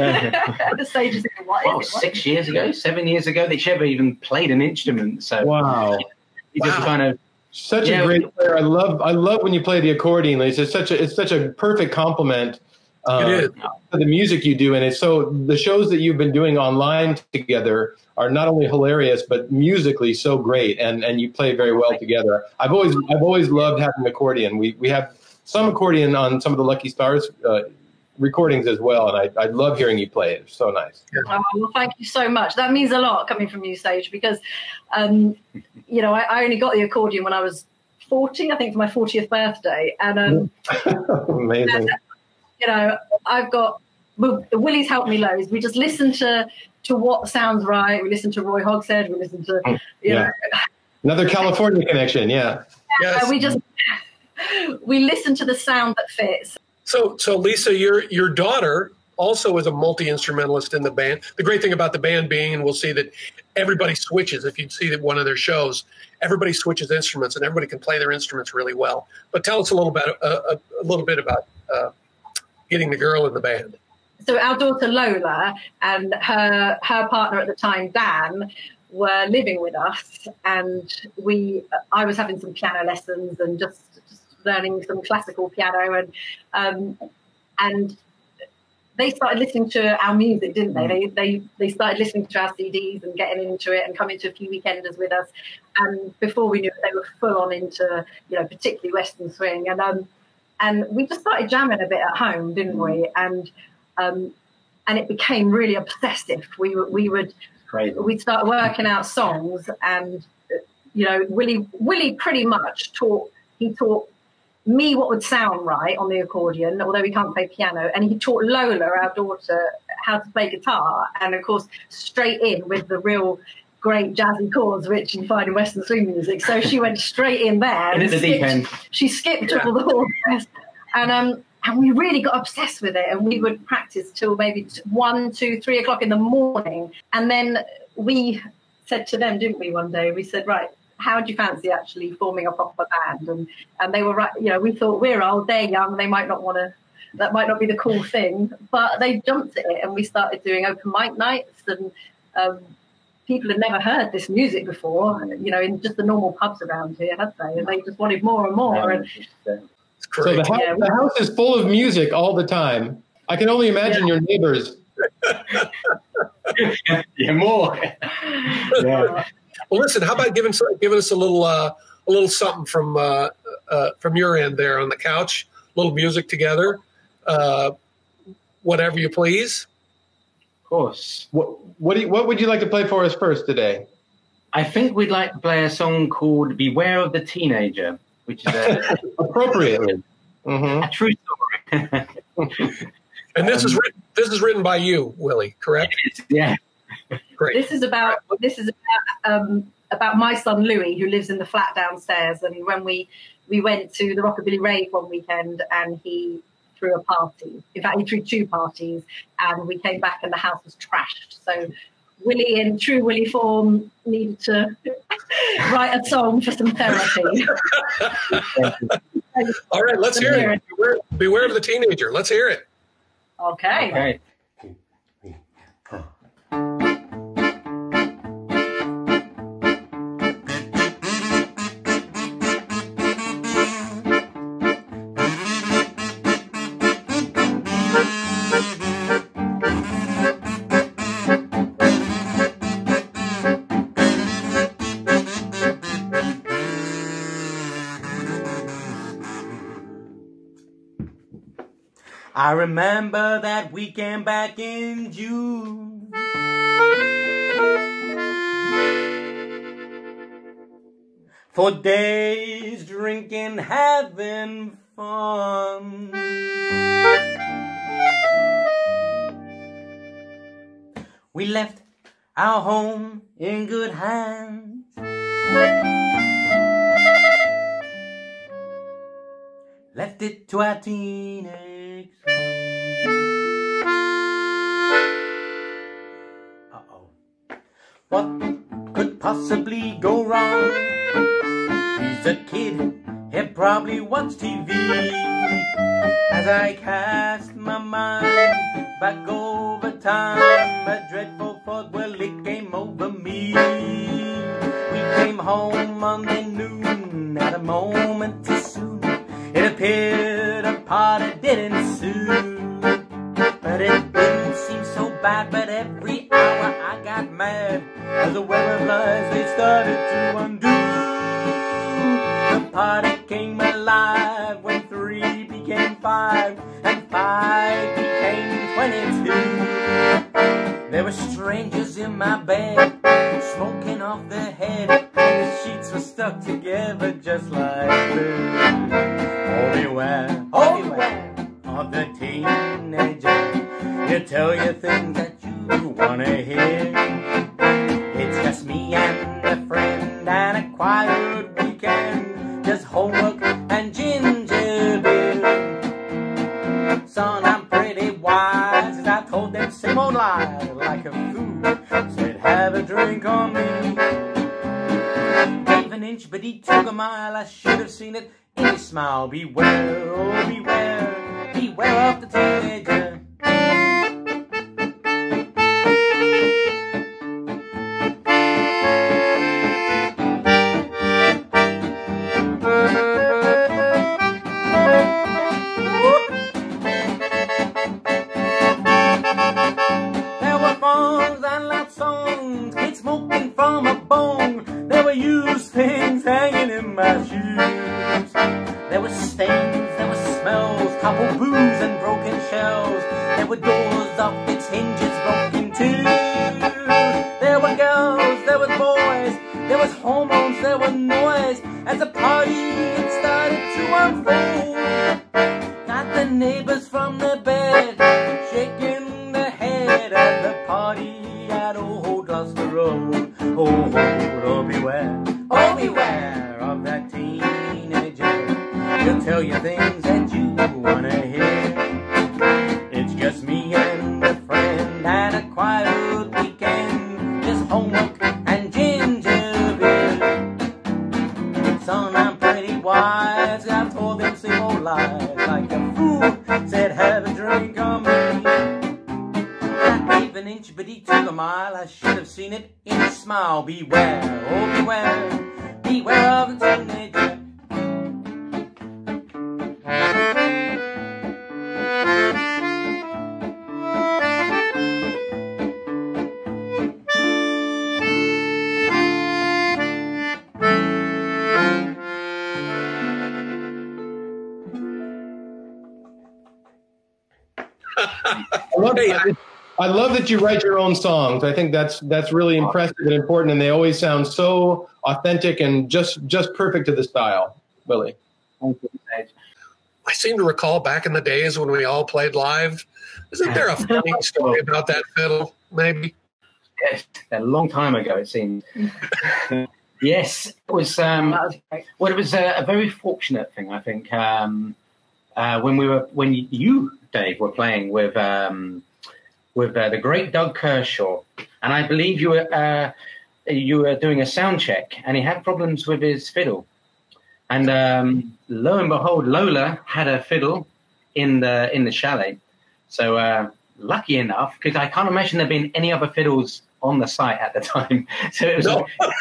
The stage is in what Well, is it? six years ago, seven years ago, they never even played an instrument. So Wow. he just Wow. kind of. Such Yeah, a great player. I love I love when you play the accordion, Lisa. It's such a it's such a perfect compliment uh, It is. to the music you do, and it's so the shows that you've been doing online together are not only hilarious but musically so great, and and you play very well together. I've always I've always loved having accordion. We we have some accordion on some of the Lucky Stars uh, recordings as well, and I I love hearing you play it. It's so nice. Oh, well, thank you so much. That means a lot coming from you, Sage, because, um, you know, I, I only got the accordion when I was forty, I think, for my fortieth birthday. And, um, Amazing. and, you know, I've got, well, Willie's helped me loads. We just listen to, to what sounds right. We listen to Roy Hogshead. We listen to, you Yeah. know. Another California connection, yeah. Yes. We just, we listen to the sound that fits. So, so Lisa, your your daughter also is a multi-instrumentalist in the band. The great thing about the band being, and we'll see that everybody switches. If you'd see that one of their shows, everybody switches instruments, and everybody can play their instruments really well. But tell us a little bit, uh, a, a little bit about uh, getting the girl in the band. So our daughter Lola and her her partner at the time, Dan, were living with us, and we I was having some piano lessons and just, just learning some classical piano, and um, and they started listening to our music, didn't they? They they they started listening to our C Ds and getting into it and coming to a few weekenders with us. And before we knew it, they were full on into, you know, particularly Western swing. And um and we just started jamming a bit at home, didn't we? And um and it became really obsessive. We we would Crazy. we'd start working out songs, and you know, Willie Willie pretty much taught he taught me what would sound right on the accordion, although we can't play piano, and he taught Lola, our daughter, how to play guitar, and of course straight in with the real great jazzy chords which you find in Western swing music. So she went straight in there. In at the deep end. She skipped all the chords, and um and we really got obsessed with it, and we would practice till maybe one, two, three o'clock in the morning, and then we said to them, didn't we, one day, we said, right, how do you fancy actually forming a proper band? And and they were right, you know, we thought, we're old, they're young, they might not want to, that might not be the cool thing, but they jumped at it, and we started doing open mic nights, and um, people had never heard this music before, you know, in just the normal pubs around here, had they? And they just wanted more and more. And So the house, Yeah. the house is full of music all the time. I can only imagine your neighbors. Yeah, more. Yeah. Well, listen, how about giving giving us a little uh, a little something from uh, uh, from your end there on the couch, a little music together, uh, whatever you please. Of course. What what, do you, what would you like to play for us first today? I think we'd like to play a song called "Beware of the Teenager," which is a, appropriately mm-hmm. a true story. And this Um, is written, this is written by you, Willie, correct? Yeah. Great. This is about this is about um, about my son Louis, who lives in the flat downstairs. And when we we went to the Rockabilly Rave one weekend, and he threw a party. In fact, he threw two parties, and we came back and the house was trashed. So Willie, in true Willie form, needed to write a song for some therapy. All right, let's hear it. Beware, beware of the teenager. Let's hear it. Okay. Okay. I remember that weekend back in June. For days drinking, having fun. We left our home in good hands. Left it to our teenage Uh-oh. What could possibly go wrong? He's a kid, he probably watched T V. As I cast my mind back over time, a dreadful thought, well, it came over me. We came home Monday noon at a moment too soon. It appeared a party did ensue, but it didn't seem so bad. But every hour I got mad as the web of lies they started to undo. The party came alive when three became five and five became twenty-two. There were strangers in my bed, smoking off their head, and the sheets were stuck together just like glue. Oh, beware, oh, beware of the teenager. He'll tell you things that you wanna hear. It's just me and a friend and a quiet weekend, just homework and ginger beer. Son, I'm pretty wise, as I told them same old lies like a fool. Said, have a drink on me. Gave an inch, but he took a mile. I should have seen it in his smile. Beware, oh beware, beware of the teenager. There were phones and loud songs, kids smoking from a bone. There were used things hanging in my shoes. There were stains, there were smells, toppled booze and broken shells. There were doors off its hinges broken too. There were girls, there were boys, there was hormones, there was noise. As the party it started to unfold, got the neighbors from their bed shaking their head at the party at Old Gloucester Road. Oh, oh, beware, oh beware of that teenager. He'll tell you things that you wanna hear. It's just me and a friend and a quiet weekend, just homework and ginger beer. Son, I'm pretty wise, I've told them same old lies like a fool. Said have a drink on me. I gave an inch, but he took a mile. I should have seen it in his smile. Beware, oh beware, beware of the teenager. I love, I, I love that you write your own songs. I think that's that's really impressive and important, and they always sound so authentic and just just perfect to the style. Willie. I seem to recall back in the days when we all played live. Isn't there a funny story about that fiddle, maybe? Yes, a long time ago, it seems. Yes, it was. Um, well, it was a, a very fortunate thing, I think. Um, uh, when we were, when you, Dave, were playing with um, with uh, the great Doug Kershaw, and I believe you were. Uh, you were doing a sound check, and he had problems with his fiddle. And um, lo and behold, Lola had a fiddle in the in the chalet. So uh, lucky enough, because I can't imagine there being any other fiddles on the site at the time. So it was. No.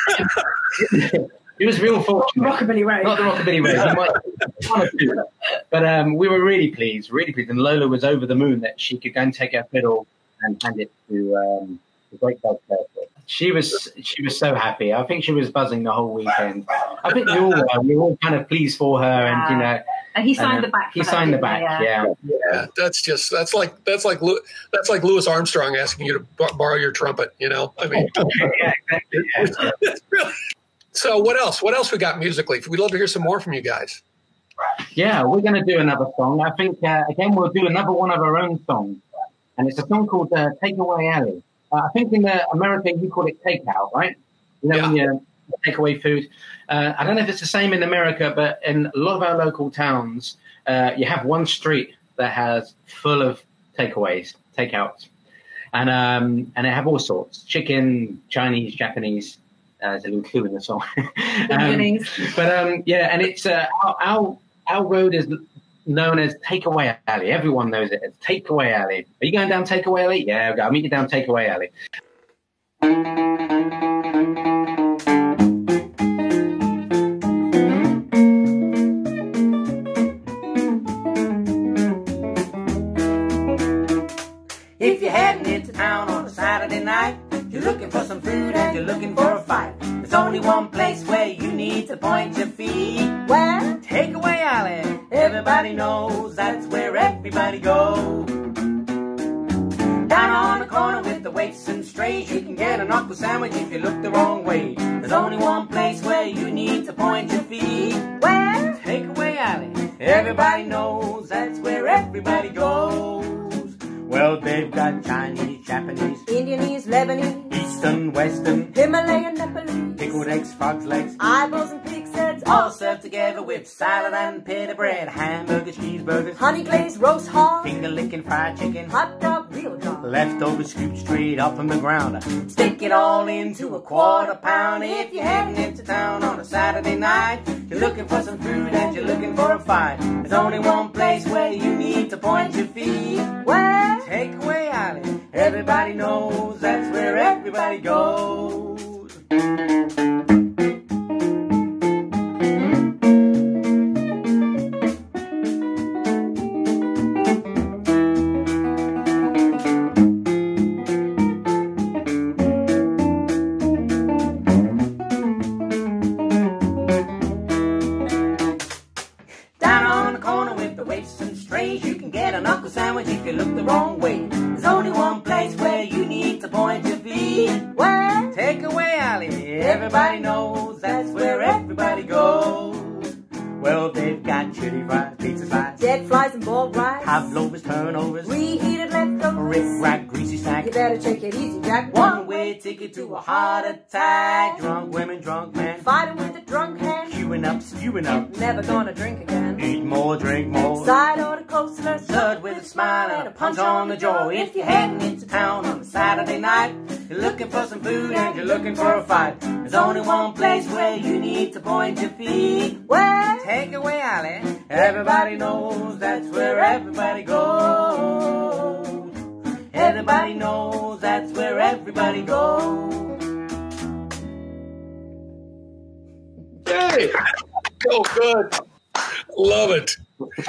It was real fortunate. Rockabilly Road. Not the Rockabilly Road. You might, one or two. But um, we were really pleased, really pleased. And Lola was over the moon that she could go and take her fiddle and hand it to um, the great dog. She was she was so happy. I think she was buzzing the whole weekend. I think we all were. We were all kind of pleased for her, yeah. and you know. And he signed and, uh, the back. He for signed her, the back. yeah. Yeah. Yeah, that's just that's like that's like that's like Louis Armstrong asking you to b- borrow your trumpet. You know, I mean. Yeah, exactly. Yeah. It's really. So what else? What else we got musically? We'd love to hear some more from you guys. Yeah, we're going to do another song. I think, uh, again, we'll do another one of our own songs. And it's a song called uh, Takeaway Alley. Uh, I think in uh, America, you call it takeout, right? You know, yeah. when you take away food. Uh, I don't know if it's the same in America, but in a lot of our local towns, uh, you have one street that has full of takeaways, takeouts. And, um, and they have all sorts, chicken, Chinese, Japanese. Uh, there's a little clue in the song. um, but um, yeah, and it's uh, our, our our road is known as Takeaway Alley. Everyone knows it as Takeaway Alley. Are you going down Takeaway Alley? Yeah, I'll meet you down Takeaway Alley. If you're heading into town on a Saturday night, you're looking for some food and you're looking for a fight, there's only one place where you need to point your feet. Well, Takeaway Alley. Everybody knows that's where everybody goes. Down on the corner with the waifs and strays, you can get a knuckle sandwich if you look the wrong way. There's only one place where you need to point your feet. Well, Takeaway Alley. Everybody knows that's where everybody goes. Well, they've got Chinese, Japanese, Indianese, Lebanese, Eastern, Western, Himalayan, Nepalese, pickled eggs, frog's legs, eyeballs and pig's heads, all served together with salad and pita bread, hamburgers, cheeseburgers, honey glazed roast hog, finger licking fried chicken, hot dog, real dog, leftovers scooped straight up from the ground. Stick it all into a quarter pound. If you're heading into town on a Saturday night, you're looking for some food and you're looking for a fight, there's only one place where you need to point your feet. Well, Takeaway Alley. Everybody knows that's where everybody goes. Down on the corner with the waifs and strays, you can get a knuckle sandwich if you look the wrong way. There's only one place where you need to point your feet. well, Takeaway Alley. Everybody knows that's where everybody goes. Well, they've got chili fries, pizza slices, dead flies and boiled rice, pavlovas, turnovers, reheated leftovers, rick-rack, greasy snack. You better take it easy, Jack. One-way ticket to a heart attack. Drunk women, drunk men, Fighting with a drunk hand, queuing up, spewing up. never gonna drink again. Eat more, drink more. Side order coasters, Served with a smile and a punch on the jaw. If you're heading into town on a Saturday night, you're looking for some food and you're looking for a fight, there's only one place where you need to point your feet. well, Takeaway Alley. Everybody knows that's where everybody goes. Everybody knows that's where everybody goes. Hey, so good. Love it.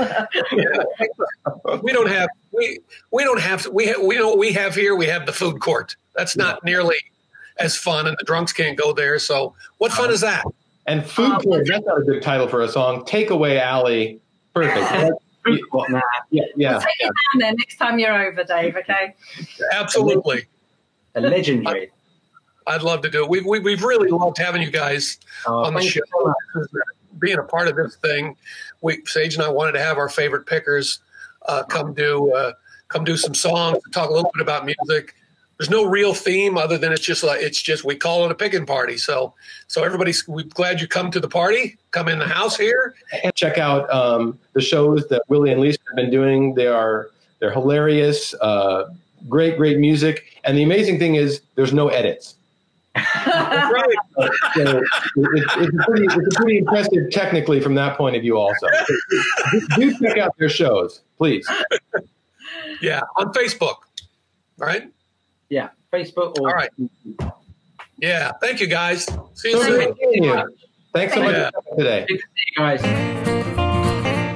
we don't have we we don't have we ha- we know what we have here. We have the food court. That's not nearly as fun, and the drunks can't go there. So, what fun is that? And food Um, court, that's not a good title for a song. Takeaway Alley. Perfect. Food court, nah. Yeah, yeah. We'll take you down there next time you're over, Dave, okay? Absolutely. A legendary. I'd love to do it. We've, we, we've really loved having you guys Oh, on the thank show, you so much. being a part of this thing. We, Sage and I wanted to have our favorite pickers uh, come do uh, come do some songs, talk a little bit about music. There's no real theme other than it's just like it's just we call it a pickin' party. So so everybody's we're glad you come to the party, come in the house here, And check out um, the shows that Willie and Lisa have been doing. They are they're hilarious, uh, great, great music. And the amazing thing is there's no edits. right. So it's, it's, a pretty, it's a pretty impressive technically from that point of view also. Do, do check out their shows, please. Yeah, on Facebook, right? Yeah, Facebook. Or All right. Yeah, thank you, guys. See you So soon. good seeing you. Thanks so much Yeah. for coming today. Good to see you guys.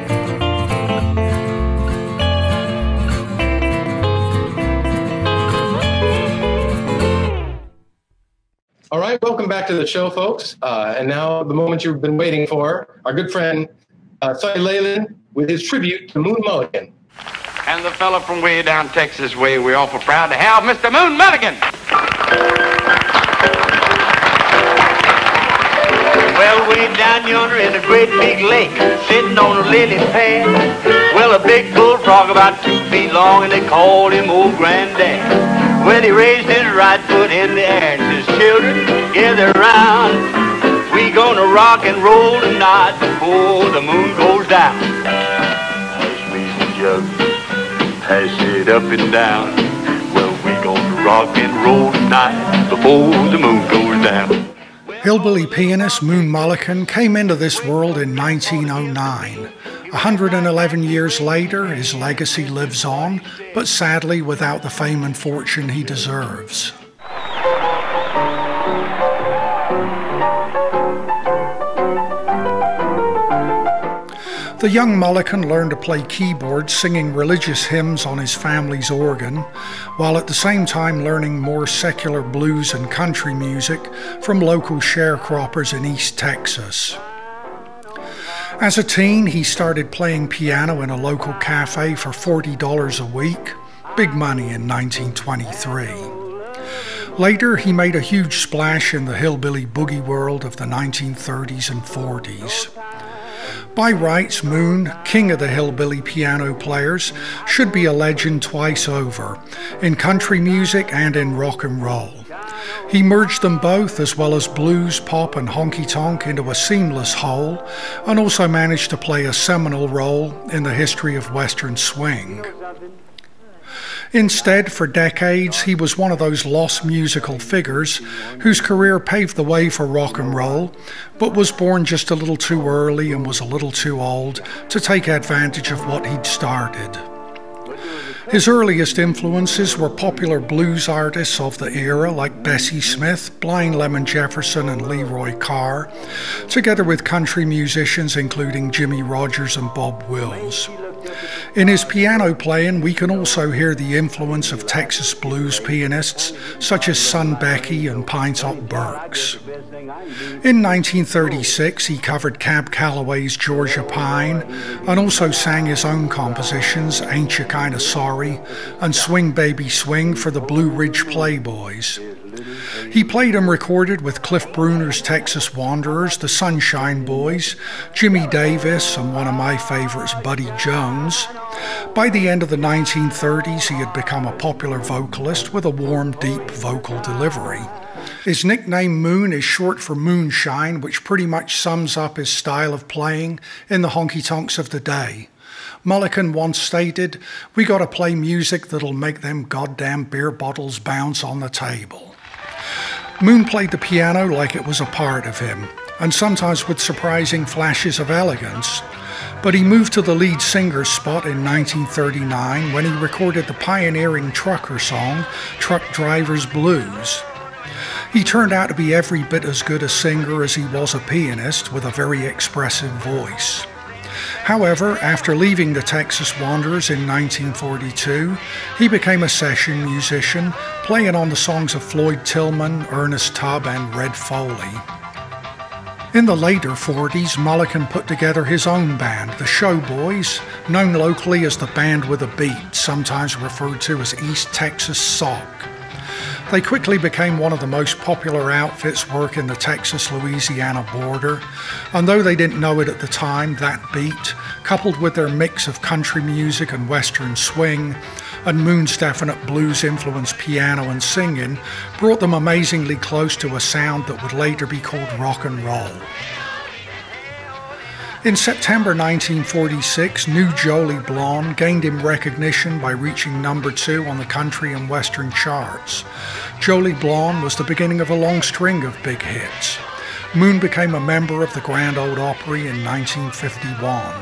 All right, welcome back to the show, folks. Uh, and now the moment you've been waiting for, our good friend uh, Sonny Leyland with his tribute to Moon Mullican. And the fella from way down Texas way, we're awful proud to have Mister Moon Mullican. Well, way down yonder in a great big lake, sitting on a lily pad, well, a big bullfrog about two feet long, and they called him Old Granddad. When he raised his right foot in the air, and his children gather round, we gonna rock and roll tonight before the moon goes down. Pass me the jug, pass it up and down. Well, we gonna rock and roll tonight before the moon goes down. Hillbilly pianist Moon Mullican came into this world in nineteen oh nine. one hundred eleven years later, his legacy lives on, but sadly without the fame and fortune he deserves. The young Mullican learned to play keyboard singing religious hymns on his family's organ, while at the same time learning more secular blues and country music from local sharecroppers in East Texas. As a teen, he started playing piano in a local cafe for forty dollars a week, big money in nineteen twenty-three. Later, he made a huge splash in the hillbilly boogie world of the nineteen thirties and forties. By rights, Moon, king of the hillbilly piano players, should be a legend twice over, in country music and in rock and roll. He merged them both, as well as blues, pop, and honky tonk, into a seamless whole, and also managed to play a seminal role in the history of Western swing. Instead, for decades, he was one of those lost musical figures whose career paved the way for rock and roll, but was born just a little too early and was a little too old to take advantage of what he'd started. His earliest influences were popular blues artists of the era like Bessie Smith, Blind Lemon Jefferson, and Leroy Carr, together with country musicians including Jimmy Rogers and Bob Wills. In his piano playing, we can also hear the influence of Texas blues pianists such as Son Becky and Pinetop Burks. In nineteen thirty-six, he covered Cab Calloway's Georgia Pine and also sang his own compositions, Ain't You Kinda Sorry and Swing Baby Swing for the Blue Ridge Playboys. He played and recorded with Cliff Bruner's Texas Wanderers, the Sunshine Boys, Jimmy Davis, and one of my favorites, Buddy Jones. By the end of the nineteen thirties, he had become a popular vocalist with a warm, deep vocal delivery. His nickname Moon is short for moonshine, which pretty much sums up his style of playing in the honky-tonks of the day. Mullican once stated, "We gotta play music that'll make them goddamn beer bottles bounce on the table." Moon played the piano like it was a part of him, and sometimes with surprising flashes of elegance. But he moved to the lead singer's spot in nineteen thirty-nine when he recorded the pioneering trucker song, Truck Driver's Blues. He turned out to be every bit as good a singer as he was a pianist, with a very expressive voice. However, after leaving the Texas Wanderers in nineteen forty-two, he became a session musician, playing on the songs of Floyd Tillman, Ernest Tubb, and Red Foley. In the later forties, Mullican put together his own band, the Showboys, known locally as the Band with a Beat, sometimes referred to as East Texas Sock. They quickly became one of the most popular outfits working the Texas-Louisiana border, and though they didn't know it at the time, that beat, coupled with their mix of country music and western swing, and Moon's definite blues-influenced piano and singing, brought them amazingly close to a sound that would later be called rock and roll. In September nineteen forty-six, New Jolie Blonde gained him recognition by reaching number two on the country and western charts. Jolie Blonde was the beginning of a long string of big hits. Moon became a member of the Grand Ole Opry in nineteen fifty-one.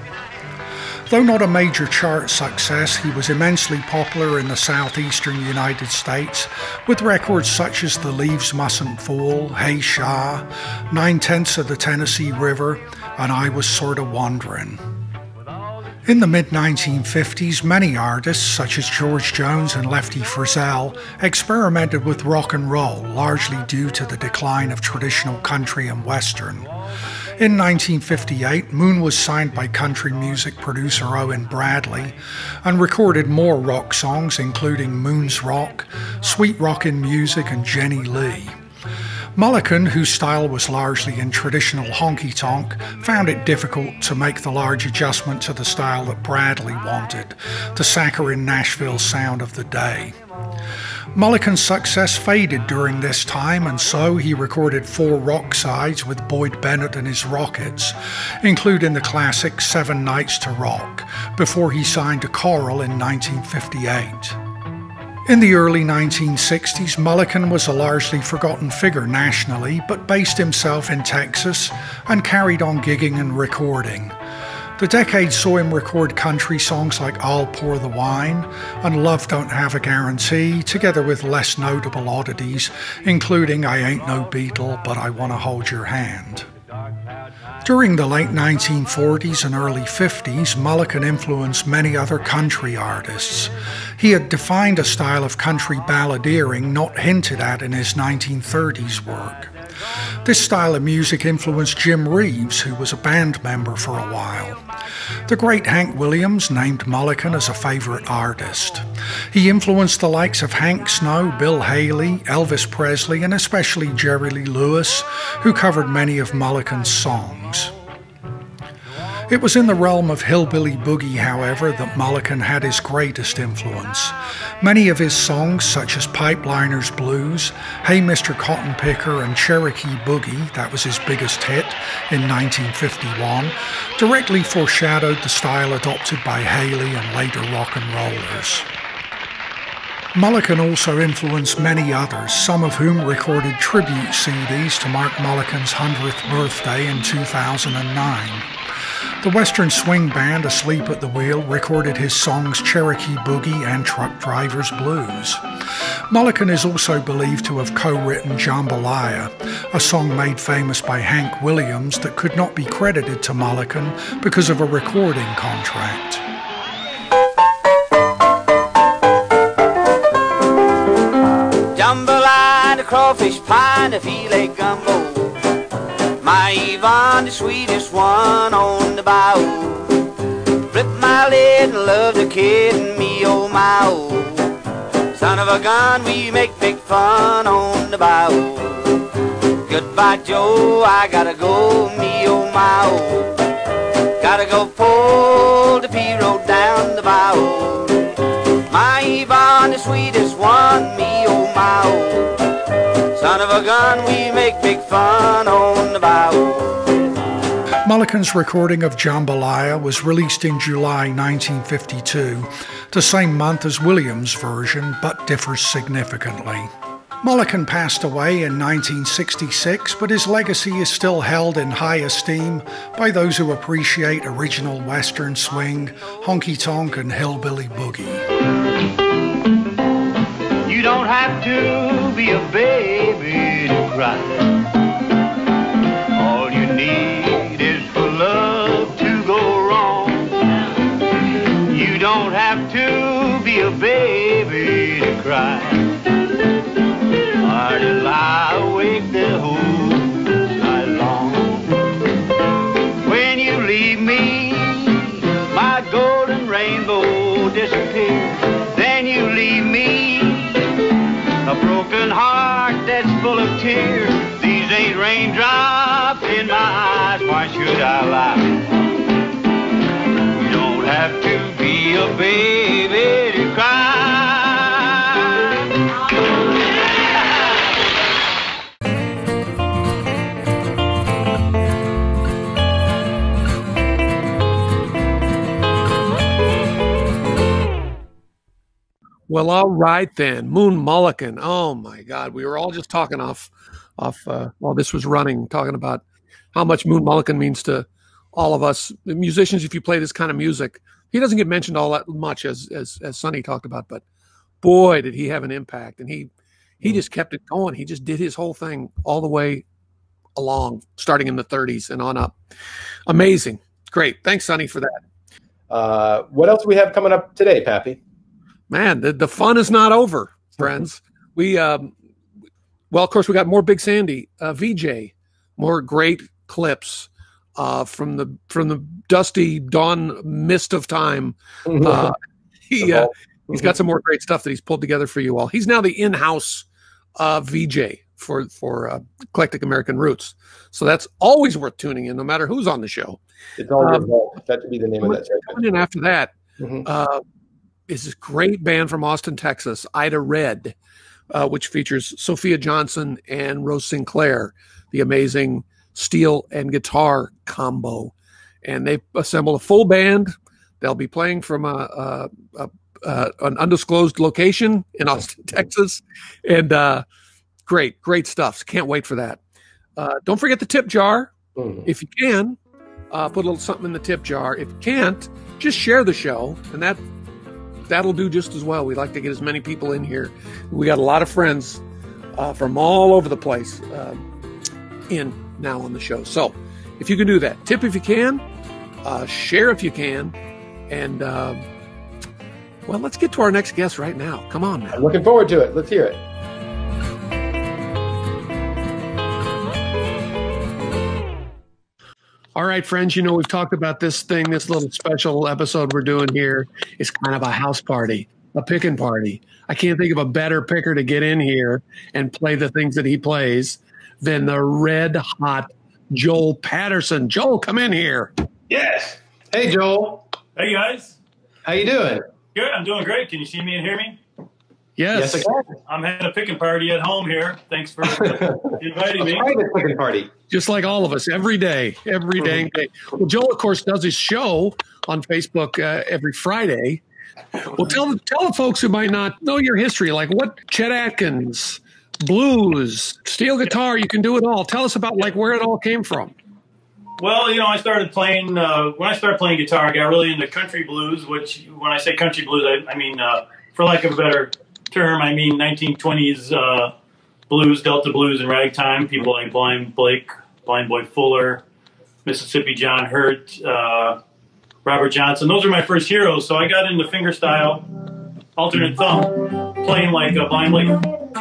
Though not a major chart success, he was immensely popular in the southeastern United States, with records such as The Leaves Mustn't Fall, Hey Shah, Nine-Tenths of the Tennessee River, and I Was Sorta Wonderin'. In the mid nineteen fifties, many artists, such as George Jones and Lefty Frizzell, experimented with rock and roll, largely due to the decline of traditional country and western. In nineteen fifty-eight, Moon was signed by country music producer Owen Bradley and recorded more rock songs, including Moon's Rock, Sweet Rockin' Music, and Jenny Lee. Mullican, whose style was largely in traditional honky tonk, found it difficult to make the large adjustment to the style that Bradley wanted, the saccharine Nashville sound of the day. Mullican's success faded during this time, and so he recorded four rock sides with Boyd Bennett and his Rockets, including the classic Seven Nights to Rock, before he signed to Corral in nineteen fifty-eight. In the early nineteen sixties, Mullican was a largely forgotten figure nationally, but based himself in Texas and carried on gigging and recording. The decade saw him record country songs like I'll Pour the Wine and Love Don't Have a Guarantee, together with less notable oddities, including I Ain't No Beatle, But I Wanna Hold Your Hand. During the late nineteen forties and early fifties, Mullican influenced many other country artists. He had defined a style of country balladeering not hinted at in his nineteen thirties work. This style of music influenced Jim Reeves, who was a band member for a while. The great Hank Williams named Mullican as a favorite artist. He influenced the likes of Hank Snow, Bill Haley, Elvis Presley, and especially Jerry Lee Lewis, who covered many of Mullican's songs. It was in the realm of hillbilly boogie, however, that Mullican had his greatest influence. Many of his songs, such as Pipeliner's Blues, Hey Mister Cotton Picker, and Cherokee Boogie, that was his biggest hit in nineteen fifty-one, directly foreshadowed the style adopted by Haley and later rock and rollers. Mullican also influenced many others, some of whom recorded tribute C Ds to mark Mullican's hundredth birthday in two thousand nine. The Western swing band Asleep at the Wheel recorded his songs Cherokee Boogie and Truck Driver's Blues. Mullican is also believed to have co-written Jambalaya, a song made famous by Hank Williams that could not be credited to Mullican because of a recording contract. Jambalaya, the crawfish pie, and the filet gumbo. My Yvonne, the sweetest one on the bow. Flip my lid and love the kid and me, oh my oh. Son of a gun, we make big fun on the bow. Goodbye Joe, I gotta go, me oh my oh. Gotta go pull the P-road down the bow. My Yvonne, the sweetest one, me oh my oh. Son of a gun, we make big fun on the bow. Mullican's recording of Jambalaya was released in July nineteen fifty-two, the same month as Williams' version, but differs significantly. Mullican passed away in nineteen sixty-six, but his legacy is still held in high esteem by those who appreciate original Western swing, honky-tonk, and hillbilly boogie. You don't have to be a baby to cry. All you need is for love to go wrong. You don't have to be a baby to cry, or to lie awake the whole night long. When you leave me, my golden rainbow disappears. Then you leave me a broken heart that's full of tears. These ain't raindrops in my eyes, why should I lie? You don't have to be a baby to cry. Well, all right then. Moon Mullican. Oh my God, we were all just talking off, off uh, while this was running, talking about how much Moon Mullican means to all of us the musicians. If you play this kind of music, he doesn't get mentioned all that much, as as as Sonny talked about, but boy, did he have an impact, and he he just kept it going. He just did his whole thing all the way along, starting in the thirties and on up. Amazing. Great. Thanks, Sonny, for that. Uh, what else do we have coming up today, Pappy? Man, the, the fun is not over, friends. We, um, well, of course, we got more Big Sandy, uh, V J, more great clips uh, from the from the dusty dawn mist of time. Uh, he uh, he's got some more great stuff that he's pulled together for you all. He's now the in-house uh, V J for for uh, Eclectic American Roots, so that's always worth tuning in, no matter who's on the show. It's all um, involved. That should be the name of that segment. Coming in after that. Mm-hmm. uh, is this great band from Austin, Texas, Ida Red, uh, which features Sophia Johnson and Rose Sinclair, the amazing steel and guitar combo. And they assemble a full band. They'll be playing from a, a, a, a an undisclosed location in Austin, Texas. And uh, great, great stuff. Can't wait for that. Uh, don't forget the tip jar. Mm-hmm. If you can, uh, put a little something in the tip jar. If you can't, just share the show. And that That'll do just as well. We like to get as many people in here. We got a lot of friends uh, from all over the place uh, in now on the show. So if you can do that, tip if you can, uh, share if you can, and uh, well, let's get to our next guest right now. Come on, man. I'm looking forward to it. Let's hear it. All right, friends, you know, we've talked about this thing, this little special episode we're doing here is kind of a house party, a pickin' party. I can't think of a better picker to get in here and play the things that he plays than the red hot Joel Patterson. Joel, come in here. Yes. Hey, Joel. Hey, guys. How you doing? Good. I'm doing great. Can you see me and hear me? Yes. Yes, I can. I'm having a picking party at home here. Thanks for inviting me. A private picking party. Just like all of us, every day, every dang day. Well, Joel, of course, does his show on Facebook uh, every Friday. Well, tell, tell the folks who might not know your history, like what Chet Atkins, blues, steel guitar, you can do it all. Tell us about like where it all came from. Well, you know, I started playing, uh, when I started playing guitar, I got really into country blues, which when I say country blues, I, I mean, uh, for lack of a better term, I mean nineteen twenties uh, blues, Delta blues, and ragtime. People like Blind Blake, Blind Boy Fuller, Mississippi John Hurt, uh, Robert Johnson. Those are my first heroes. So I got into fingerstyle, alternate thumb, playing like uh, Blind Blake.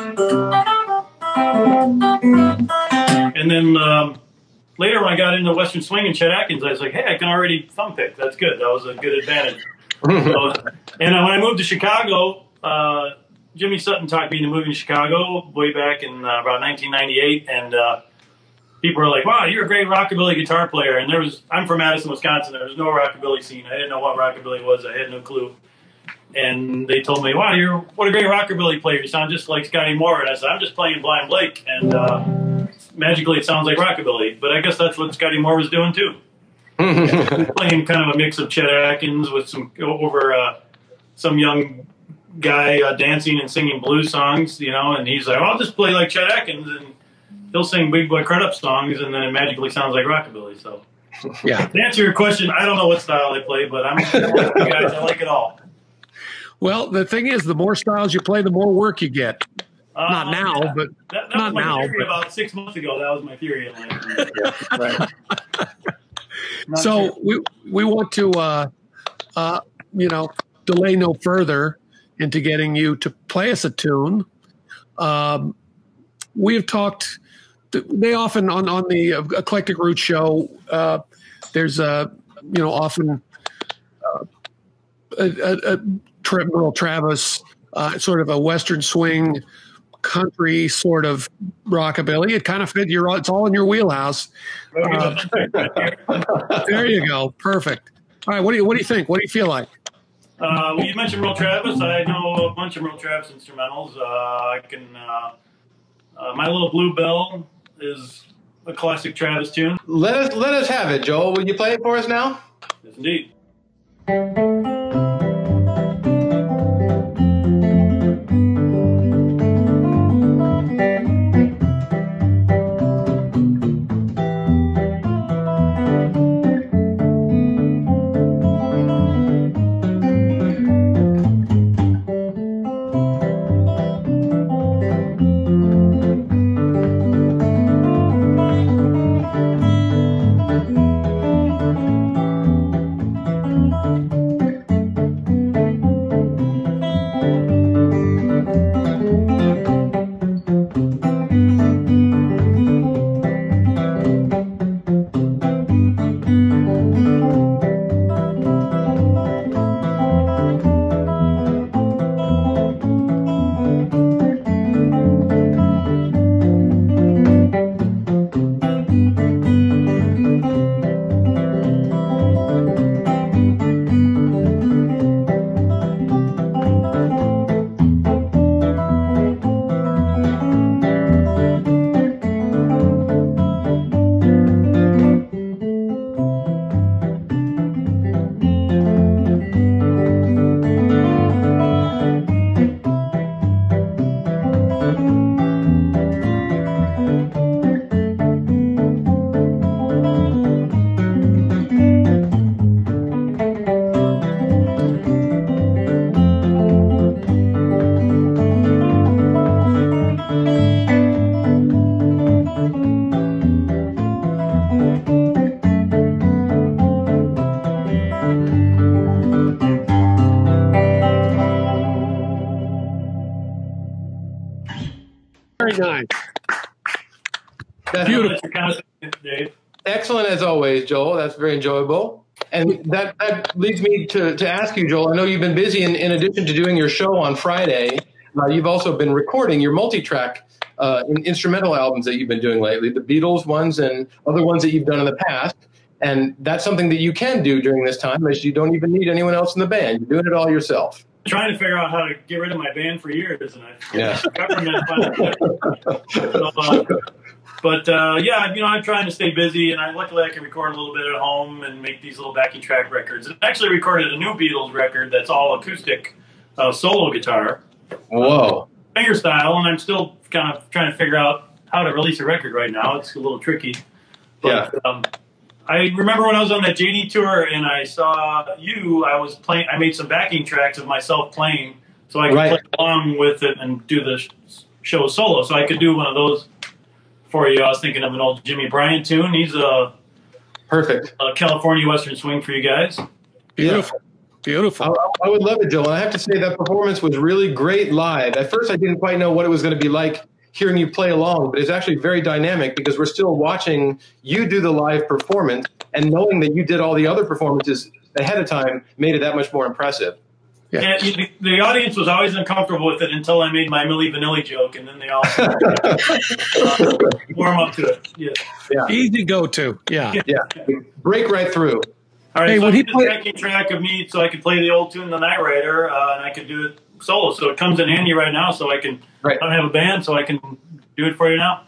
And then um, later when I got into Western swing and Chet Atkins, I was like, hey, I can already thumb pick. That's good. That was a good advantage. So, and uh, when I moved to Chicago, uh, Jimmy Sutton talked me into moving to Chicago way back in uh, about nineteen ninety-eight, and uh, people were like, wow, you're a great rockabilly guitar player. And there was, I'm from Madison, Wisconsin. There was no rockabilly scene. I didn't know what rockabilly was. I had no clue. And they told me, wow, you're what a great rockabilly player. You sound just like Scotty Moore. And I said, I'm just playing Blind Blake. And uh, magically it sounds like rockabilly. But I guess that's what Scotty Moore was doing too. Playing kind of a mix of Chet Atkins with some over uh, some young guy uh, dancing and singing blues songs, you know, and he's like, well, I'll just play like Chet Atkins, and he'll sing Big Boy Crudup songs, and then it magically sounds like rockabilly. So, yeah. To answer your question, I don't know what style I play, but I'm like you guys, I like it all. Well, the thing is, the more styles you play, the more work you get. Uh, not now, yeah. but that, that not was my now. theory But... about six months ago. That was my theory in life. Yeah, right. So sure. we we want to, uh, uh, you know, delay no further into getting you to play us a tune. Um, we've talked. They often on on the Eclectic Roots show. Uh, there's a you know often uh, a, a, a Merle Travis uh, sort of a Western swing country sort of rockabilly. It kind of fit your. It's all in your wheelhouse. Uh, there you go. Perfect. All right. What do you What do you think? What do you feel like? Uh, well, you mentioned Merle Travis. I know a bunch of Merle Travis instrumentals. Uh, I can. Uh, uh, My Little Bluebell is a classic Travis tune. Let us let us have it, Joel. Will you play it for us now? Yes, indeed. Very nice. That's Beautiful. Dave. Excellent as always, Joel. That's very enjoyable. And that, that leads me to, to ask you, Joel, I know you've been busy in, in addition to doing your show on Friday, uh, you've also been recording your multi-track uh, in, instrumental albums that you've been doing lately, the Beatles ones and other ones that you've done in the past. And that's something that you can do during this time, as you don't even need anyone else in the band. You're doing it all yourself. Trying to figure out how to get rid of my band for years, and I Yeah. so, uh, but uh, yeah, you know, I'm trying to stay busy, and I luckily I can record a little bit at home and make these little backing track records. I actually recorded a new Beatles record that's all acoustic uh, solo guitar. Whoa. Finger style, and I'm still kind of trying to figure out how to release a record right now. It's a little tricky. But, Yeah. um, I remember when I was on that J D tour and I saw you, I was playing, I made some backing tracks of myself playing so I could Right. play along with it and do the sh show solo. So I could do one of those for you. I was thinking of an old Jimmy Bryant tune. He's a perfect a California Western swing for you guys. Beautiful. Beautiful. I, I would love it, Joel. And I have to say that performance was really great live. At first, I didn't quite know what it was going to be like hearing you play along, but it's actually very dynamic because we're still watching you do the live performance, and knowing that you did all the other performances ahead of time made it that much more impressive. Yeah, yeah you, the, the audience was always uncomfortable with it until I made my Milli Vanilli joke, and then they all uh, warm up to it. Yeah. Yeah. Easy go-to. Yeah. Yeah. Break right through. All right, Hey, so when I he did play- a backing track of me so I could play the old tune, The Night Rider, uh, and I could do it solo. So it comes in handy right now so I can, right. I don't have a band, so I can do it for you now.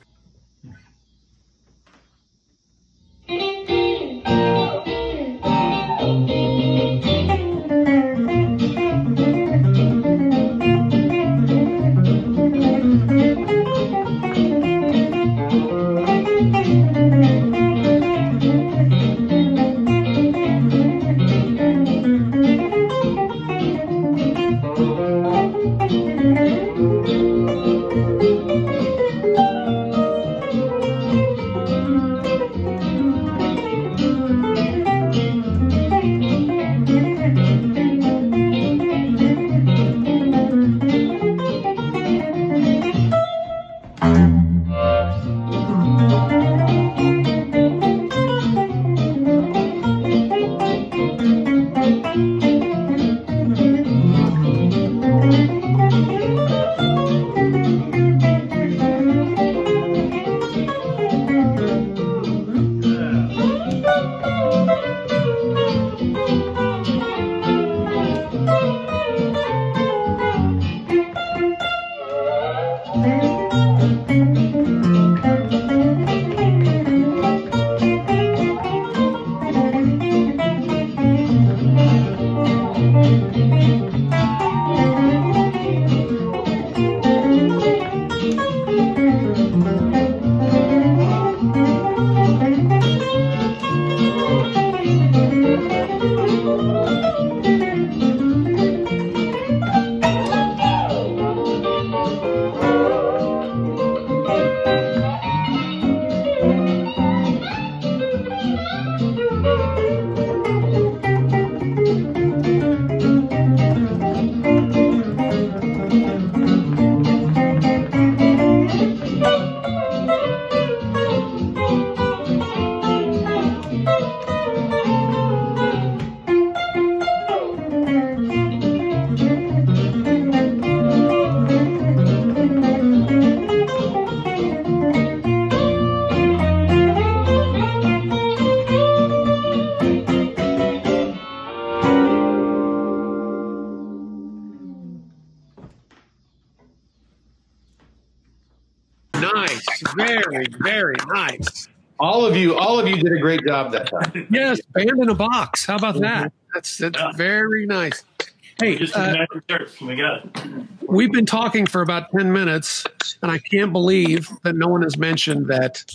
Nice. Very, very nice. All of you, all of you did a great job that time. Yes, band in a box. How about that? That's that's Yeah. very nice. Hey, Just uh, we got it. we've been talking for about ten minutes, and I can't believe that no one has mentioned that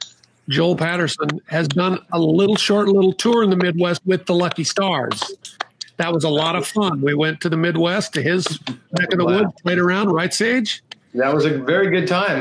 Joel Patterson has done a little short little tour in the Midwest with the Lucky Stars. That was a lot of fun. We went to the Midwest, to his neck of the woods, played around, right, Sage? That was a very good time.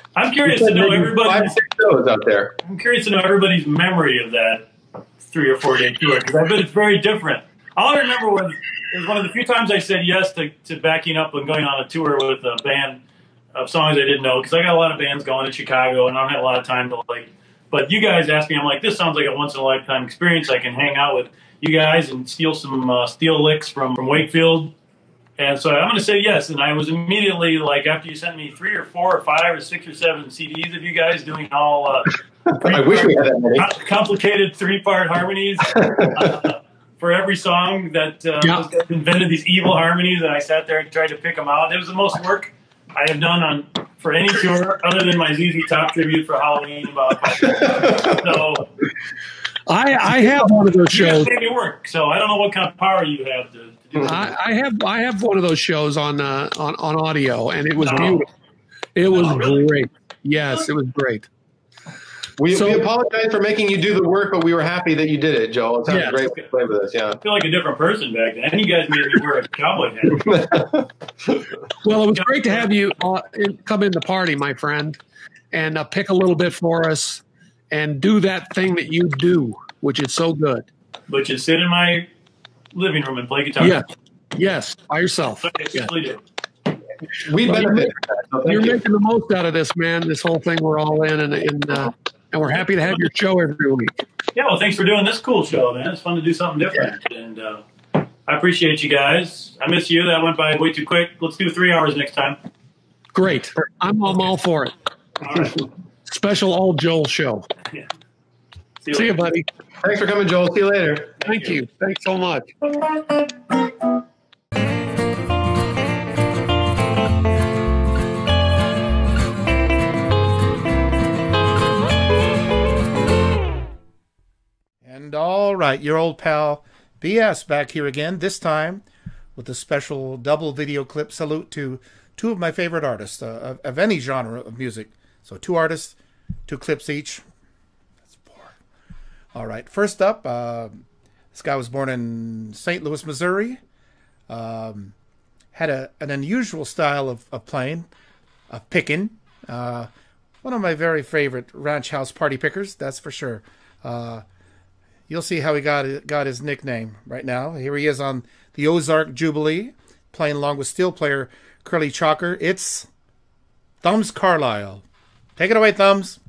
I'm curious to know everybody's five, six shows out there. I'm curious to know everybody's memory of that three or four day tour, because I bet it's very different. All I remember was it was one of the few times I said yes to, to backing up and going on a tour with a band of songs I didn't know, because I got a lot of bands going in Chicago and I don't have a lot of time to like. But you guys asked me, I'm like, this sounds like a once in a lifetime experience. I can hang out with you guys and steal some uh, steel licks from, from Wakefield. And so I'm going to say yes. And I was immediately like, after you sent me three or four or five or six or seven C Ds of you guys doing all uh, I wish we had that many. complicated three-part harmonies uh, for every song that uh, Yeah. was invented these evil harmonies, and I sat there and tried to pick them out. It was the most work I have done on for any tour other than my Z Z Top tribute for Halloween. About so I I have one of those you guys shows. made me work. So I don't know what kind of power you have to. to do that. I, I have I have one of those shows on uh, on on audio, and it was Oh. beautiful. It was Oh, really? great. Yes, it was great. We, So- we apologize for making you do the work, but we were happy that you did it, Joel. It sounded Yeah. great to play with us. Yeah. I feel like a different person back then. You guys made me wear a cowboy hat. Well, it was great to have you uh, in, come in the party, my friend, and uh, pick a little bit for us and do that thing that you do, which is so good. But you sit in my living room and play guitar. Yeah. Yes, by yourself. I Yeah. simply do. We Well, you're benefit from that. So thank You're you. making the most out of this, man. This whole thing we're all in, and and, uh, and we're happy to have your show every week. Yeah, well, thanks for doing this cool show, man. It's fun to do something different. And uh, I appreciate you guys. I miss you. That went by way too quick. Let's do three hours next time. Great. I'm, I'm all for it. All right. Special all Joel show. Yeah. See you, later. buddy. Thanks for coming, Joel. See you later. Thank you. Thanks so much. And all right, your old pal B S back here again, this time with a special double video clip salute to two of my favorite artists uh, of, of any genre of music. So two artists, two clips each. That's four. All right, first up, uh, this guy was born in Saint Louis, Missouri. Um, had a, an unusual style of, of playing, of picking. Uh, one of my very favorite ranch house party pickers, that's for sure. Uh, You'll see how he got got his nickname right now. Here he is on the Ozark Jubilee, playing along with steel player Curly Chalker. It's Thumbs Carlisle. Take it away, Thumbs.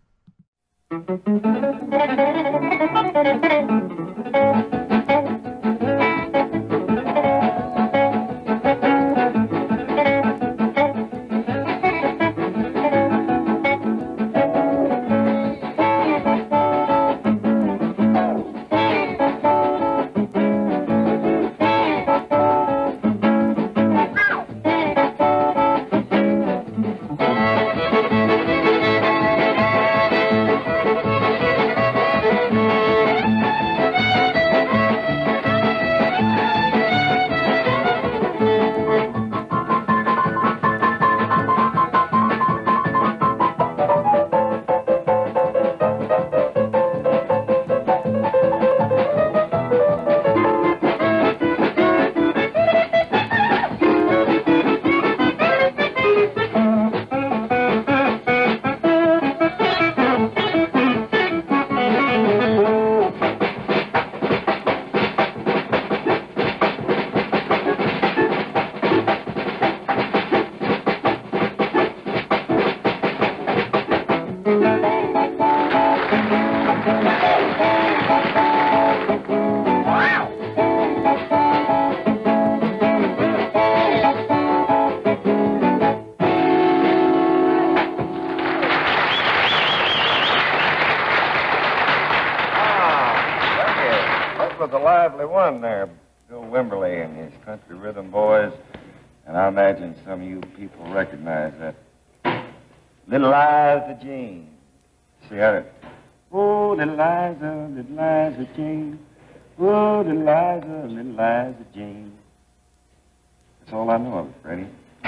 was a lively one there, Bill Wimberly and his Country Rhythm Boys, and I imagine some of you people recognize that. Little Liza Jean. See how it... Oh, little Liza, little Liza Jean. Oh, little Liza, little Liza Jean. That's all I know of it, Freddie.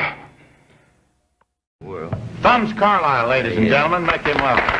Well, Thumbs Carlisle, ladies and gentlemen, make him welcome.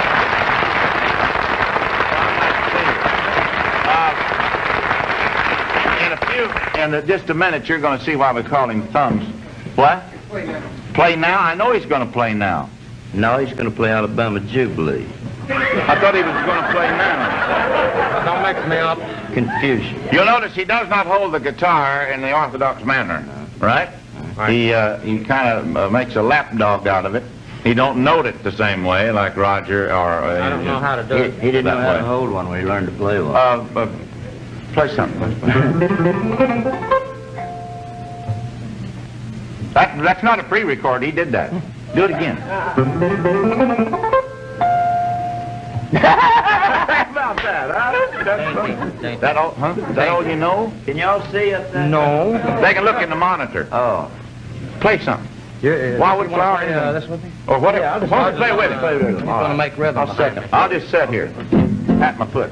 In a few, in a, just a minute, you're going to see why we call him Thumbs. What? Play now. Play now? I know he's going to play now. No, he's going to play Alabama Jubilee. I thought he was going to play now. Don't mix me up. Confusion. You'll notice he does not hold the guitar in the orthodox manner, right? Right. He uh, he kind of uh, makes a lapdog out of it. He don't note it the same way like Roger or. Uh, I don't know how to do it. He, he didn't know how way. to hold one when he learned to play one. Uh, uh, play something. that that's not a pre-record. He did that. Do it again. How about that, huh? That's, that all, huh? Is that all you know? Can y'all see up there? No. They can look in the monitor. Oh. Play something. Yeah, uh, Wildwood Flower. Play, uh, this with me? Or whatever. Yeah, I'll just, I'll I'll just play just, with it. Play with it. I'm going to make rhythm. I'll sit. I'll just sit here. Pat my foot.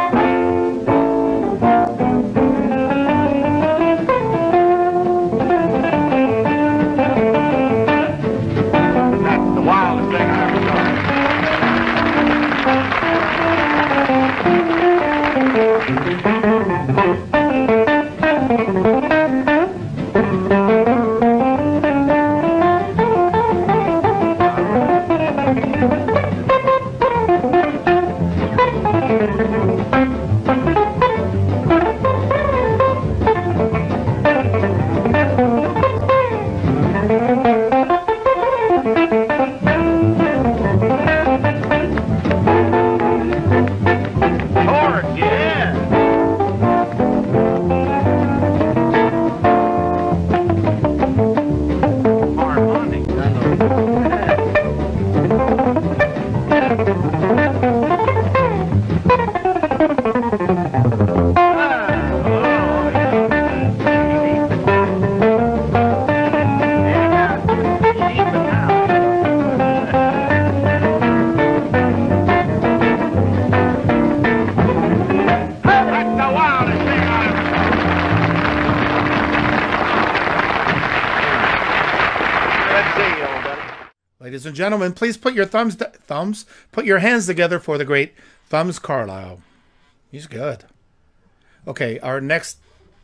Ladies and gentlemen, please put your thumbs, thumbs, put your hands together for the great Thumbs Carlisle. He's good. Okay, our next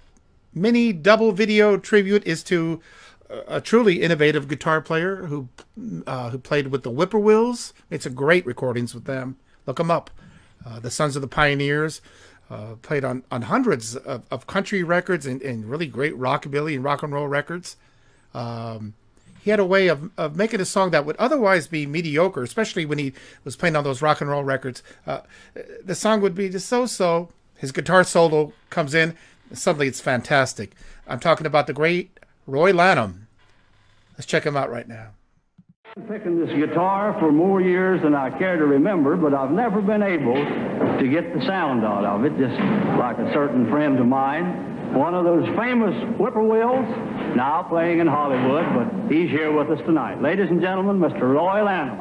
mini double video tribute is to a truly innovative guitar player who uh, who played with the Whippoorwills. Made some great recordings with them. Look them up. Uh, the Sons of the Pioneers. Uh, played on, on hundreds of, of country records and, and really great rockabilly and rock and roll records. Um, he had a way of, of making a song that would otherwise be mediocre, especially when he was playing on those rock and roll records. Uh, the song would be just so-so. His guitar solo comes in. Suddenly it's fantastic. I'm talking about the great Roy Lanham. Let's check him out right now. I've been picking this guitar for more years than I care to remember, but I've never been able to get the sound out of it, just like a certain friend of mine. One of those famous whippoorwills, now playing in Hollywood, but he's here with us tonight. Ladies and gentlemen, Mister Roy Lanham.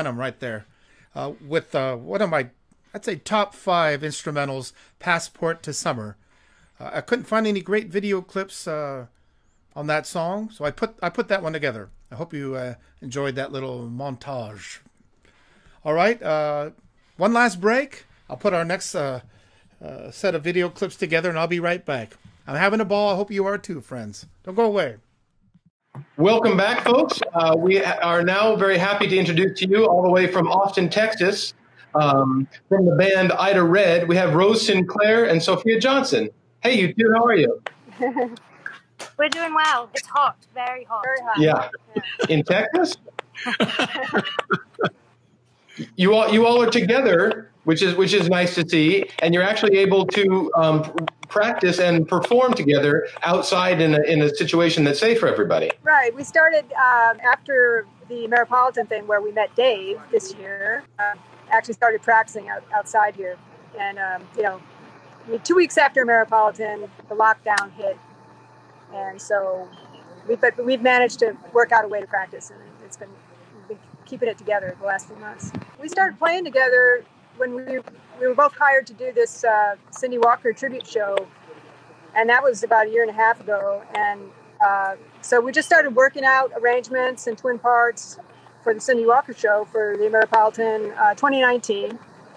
anthem right there, uh, with uh, one of my, I'd say, top five instrumentals, Passport to Summer. Uh, I couldn't find any great video clips uh, on that song, so I put I put that one together. I hope you uh, enjoyed that little montage. All right, uh, one last break. I'll put our next uh, uh, set of video clips together, and I'll be right back. I'm having a ball. I hope you are too, friends. Don't go away. Welcome back, folks. Uh, we are now very happy to introduce to you, all the way from Austin, Texas, um, from the band Ida Red, we have Rose Sinclair and Sophia Johnson. Hey, you two, how are you? We're doing well. It's hot, very hot. Very hot. Yeah. yeah. In Texas? you all you all are together, which is which is nice to see, and you're actually able to um, practice and perform together outside in a, in a situation that's safe for everybody. Right. We started um, after the Metropolitan thing where we met Dave this year. Uh, actually started practicing out, outside here, and um, you know, two weeks after Metropolitan, the lockdown hit, and so we but we've managed to work out a way to practice, and it's been we've been keeping it together the last few months. We started playing together when we we were both hired to do this uh, Cindy Walker tribute show, and that was about a year and a half ago. And uh, so we just started working out arrangements and twin parts for the Cindy Walker show for the Metropolitan uh, twenty nineteen,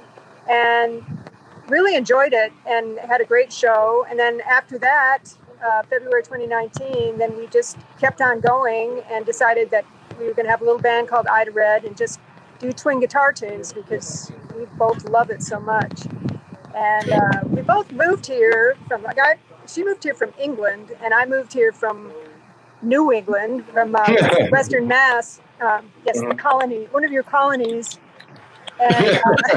and really enjoyed it and had a great show. And then after that, uh, February twenty nineteen, then we just kept on going and decided that we were going to have a little band called Ida Red and just do twin guitar tunes because we both love it so much. And uh, we both moved here from, like I, she moved here from England, and I moved here from New England, from uh, Western Mass. Um, yes, the colony, one of your colonies. And, uh,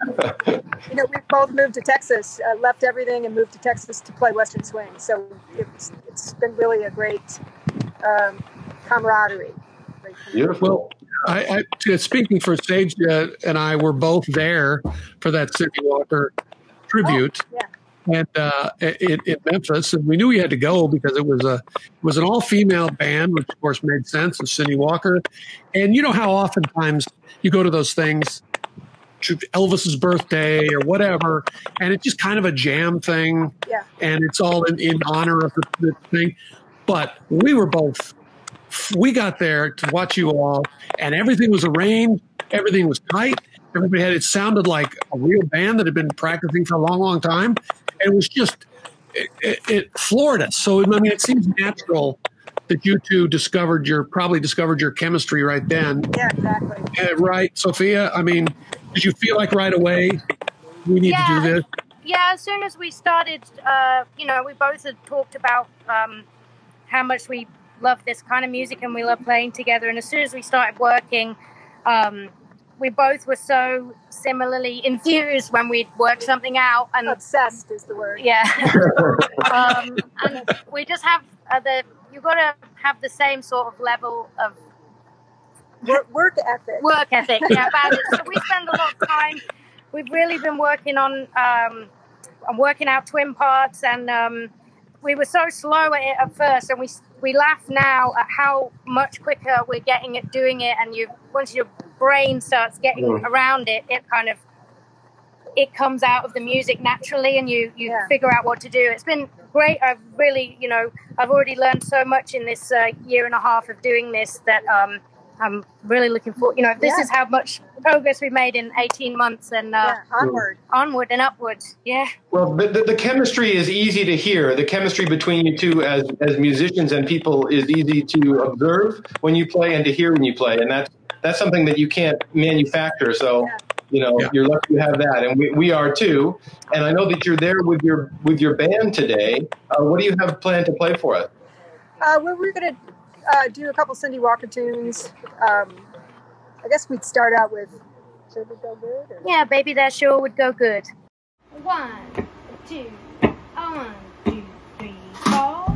you know, we both moved to Texas, uh, left everything and moved to Texas to play Western Swing. So it's, it's been really a great um, camaraderie. Beautiful. I, I, speaking for Sage uh, and I were both there for that Cindy Walker tribute. Oh, yeah. And uh, in, in Memphis, and we knew we had to go because it was a it was an all female band, which of course made sense with Cindy Walker. And you know how oftentimes you go to those things, Elvis's birthday or whatever, and it's just kind of a jam thing. Yeah. And it's all in, in honor of the, the thing. But we were both. We got there to watch you all, and everything was arranged. Everything was tight. Everybody had. It sounded like a real band that had been practicing for a long, long time. It was just, it, it, it floored us. So, I mean, it seems natural that you two discovered your, probably discovered your chemistry right then. Yeah, exactly. Uh, right, Sophia? I mean, did you feel like right away we need yeah, to do this? Yeah, as soon as we started, uh, you know, we both had talked about um, how much we love this kind of music and we love playing together. And as soon as we started working, um, we both were so similarly enthused when we'd work something out. And obsessed is the word. Yeah. um, and we just have uh, the, you've got to have the same sort of level of work, work ethic. Work ethic, yeah. About it. So we spend a lot of time, we've really been working on, um, on working out twin parts, and um, we were so slow at it at first, and we we laugh now at how much quicker we're getting at doing it. And you, once your brain starts getting mm. around it, it kind of it comes out of the music naturally, and you you yeah. figure out what to do. It's been great. I've really, you know, I've already learned so much in this uh, year and a half of doing this that um, I'm really looking forward. You know, if this yeah. is how much progress we made in eighteen months, and uh, yeah, onward, onward and upwards. Yeah. Well, the, the, the chemistry is easy to hear. The chemistry between you two as as musicians and people is easy to observe when you play and to hear when you play, and that's that's something that you can't manufacture. So, yeah. you know, yeah. you're lucky to have that, and we, we are too. And I know that you're there with your with your band today. Uh, what do you have planned to play for us? Uh, well, we're gonna. Uh, do a couple Cindy Walker tunes. Um, I guess we'd start out with Sure Would Go Good? Or? Yeah, Baby That Sure Would Go Good. One, two, one, two, three, four.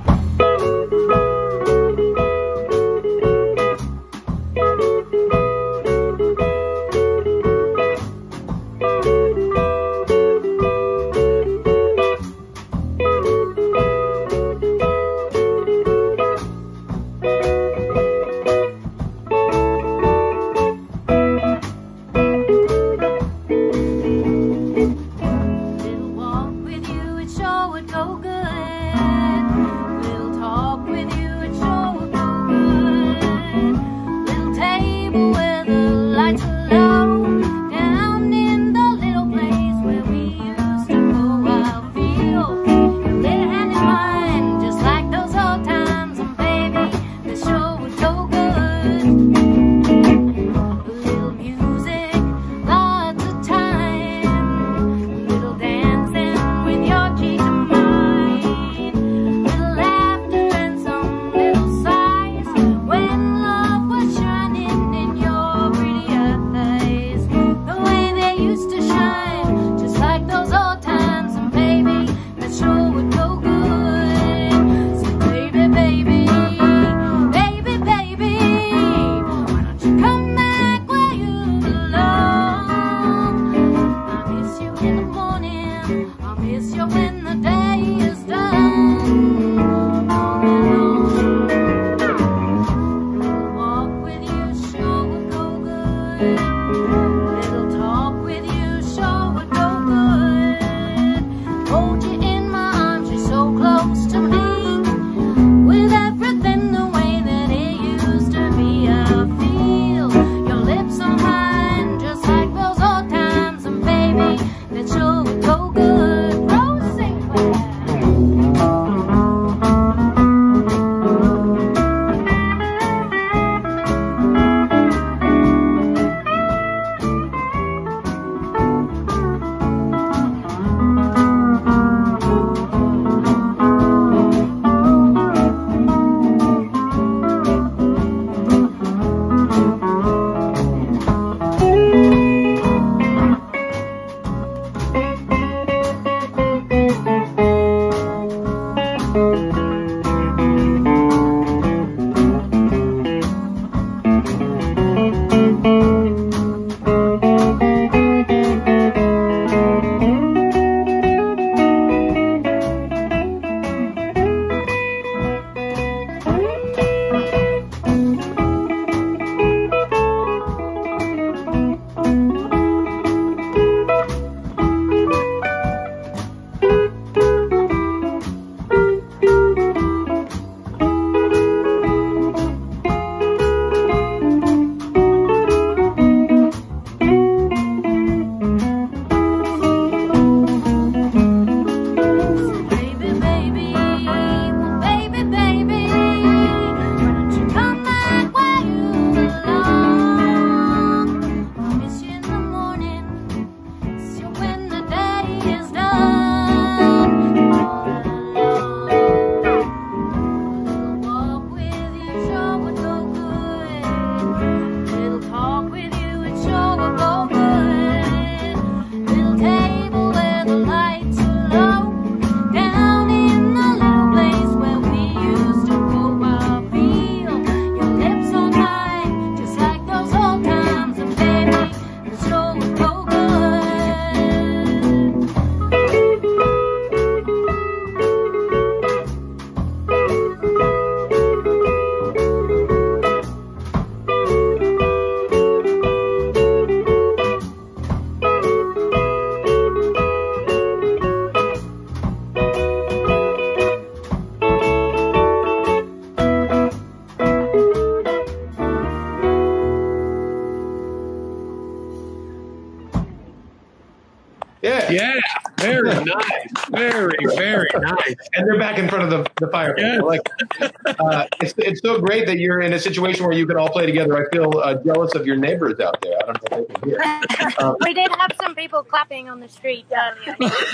Yeah. Yeah. Very nice. Very, very nice. And they're back in front of the, the fire. Yes. Like, uh, it's, it's so great that you're in a situation where you can all play together. I feel uh, jealous of your neighbors out there. I don't know if they can hear. Um, We did have some people clapping on the street earlier.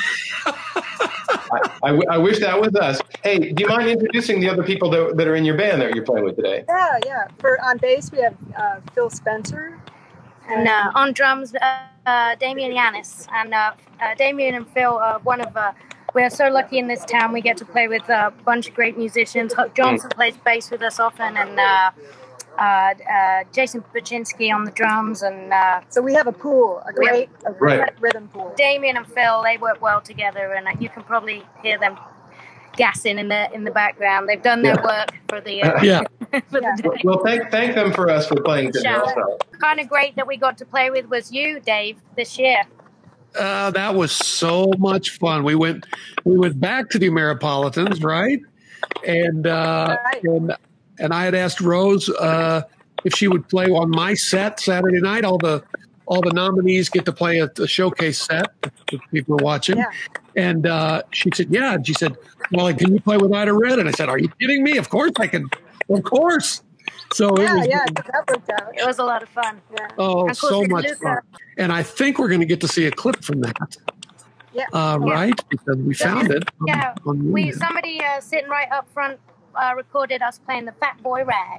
I, I, w- I wish that was us. Hey, do you mind introducing the other people that, that are in your band that you're playing with today? Yeah, yeah. For on bass, we have uh, Phil Spencer. And uh, on drums, uh, uh, Damien Yanis. And uh, uh, Damien and Phil are one of, uh, we're so lucky in this town. We get to play with a bunch of great musicians. Huck Johnson plays bass with us often, and uh, uh, uh, Jason Baczynski on the drums. And uh, so we have a pool, a great, a great Right. rhythm pool. Damien and Phil, they work well together, and uh, you can probably hear them gassing in the in the background. They've done their Yeah. work for the uh, Yeah. for the day. Well, thank thank them for us for playing today Shout also. Kind of great that we got to play with was you, Dave, this year. Uh, that was so much fun. We went we went back to the Ameripolitans, right? And uh, and and I had asked Rose uh, if she would play on my set Saturday night. All the all the nominees get to play a, a showcase set if people are watching. Yeah. And uh, she said, yeah. And she said, well, like, can you play with Ida Red? And I said, are you kidding me? Of course I can. Of course. So Yeah, it was, yeah, that worked out. It was a lot of fun. Yeah. oh, And of course so with much Luca. fun. And I think we're going to get to see a clip from that. Yeah. Uh, right? Because we found it. on- Yeah, on we YouTube. somebody uh, sitting right up front uh, recorded us playing the Fat Boy Rag.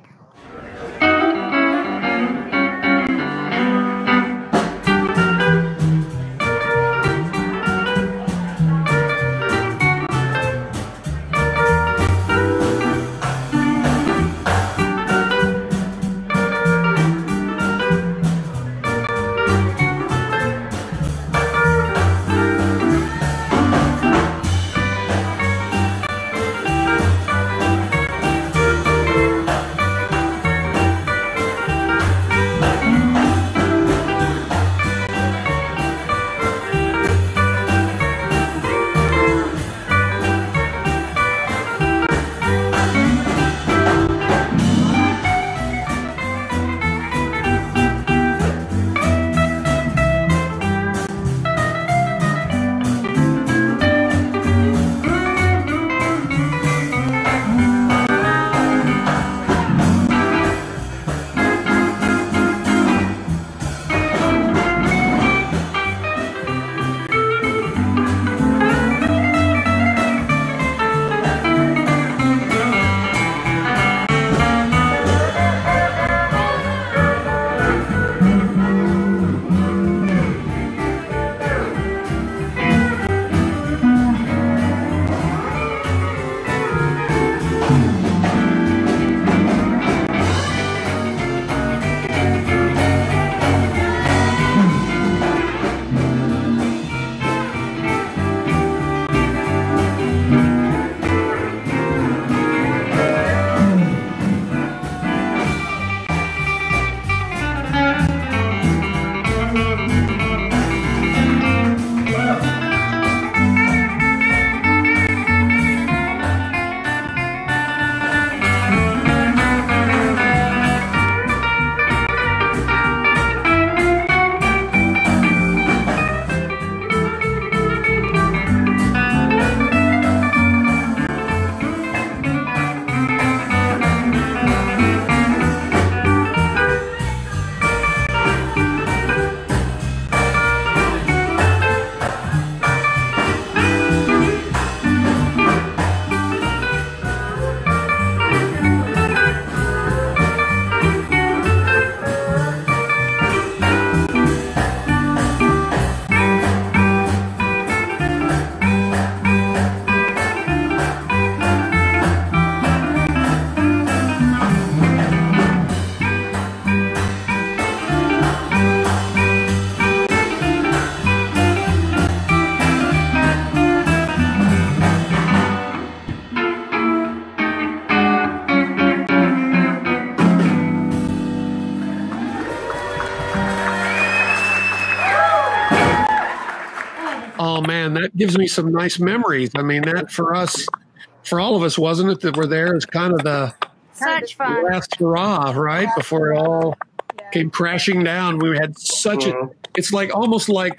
Oh man, that gives me some nice memories. I mean, that for us, for all of us, wasn't it, that were there as kind of the Such fun. last hurrah, right? Before it all came crashing down. We had such a, it's like almost like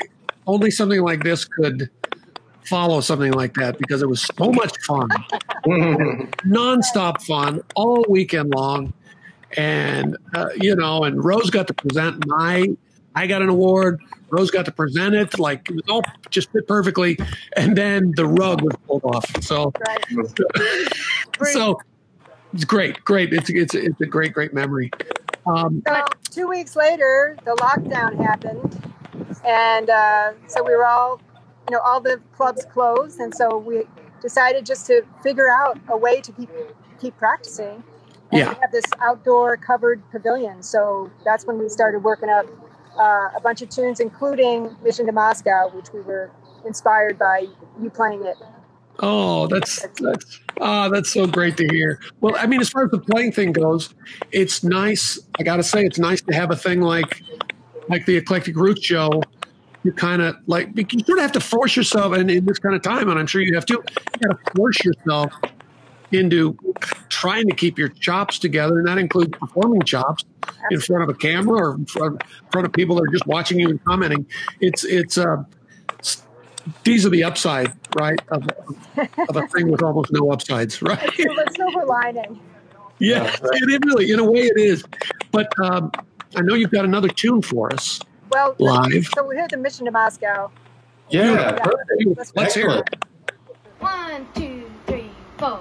only something like this could follow something like that because it was so much fun, nonstop fun all weekend long. And, uh, you know, and Rose got to present my, I got an award. Rose got to present it. Like, it was all just fit perfectly. And then the rug was pulled off. So, so it's great. Great. It's, it's, it's a great, great memory. Um, so two weeks later, the lockdown happened. And uh, so we were all, you know, all the clubs closed. And so we decided just to figure out a way to keep, keep practicing. And yeah. we have this outdoor covered pavilion. So that's when we started working up uh, a bunch of tunes, including Mission to Moscow, which we were inspired by you playing it. Oh, that's that's ah, that's so great to hear. Well, I mean, as far as the playing thing goes, it's nice. I got to say, it's nice to have a thing like like the Eclectic Roots show. You kind of like you sort of have to force yourself, and in this kind of time, and I'm sure you have to. You got to force yourself into trying to keep your chops together, and that includes performing chops in front of a camera or in front, in front of people that are just watching you and commenting. It's it's uh, these are the upside, right, of, of a thing with almost no upsides, right? Silver, silver lining. Yeah, it, it really, in a way, it is. But um, I know you've got another tune for us. Well, live. So we heard the Mission to Moscow. Yeah, yeah. perfect. Let's, Let's hear it. One, two, three, four.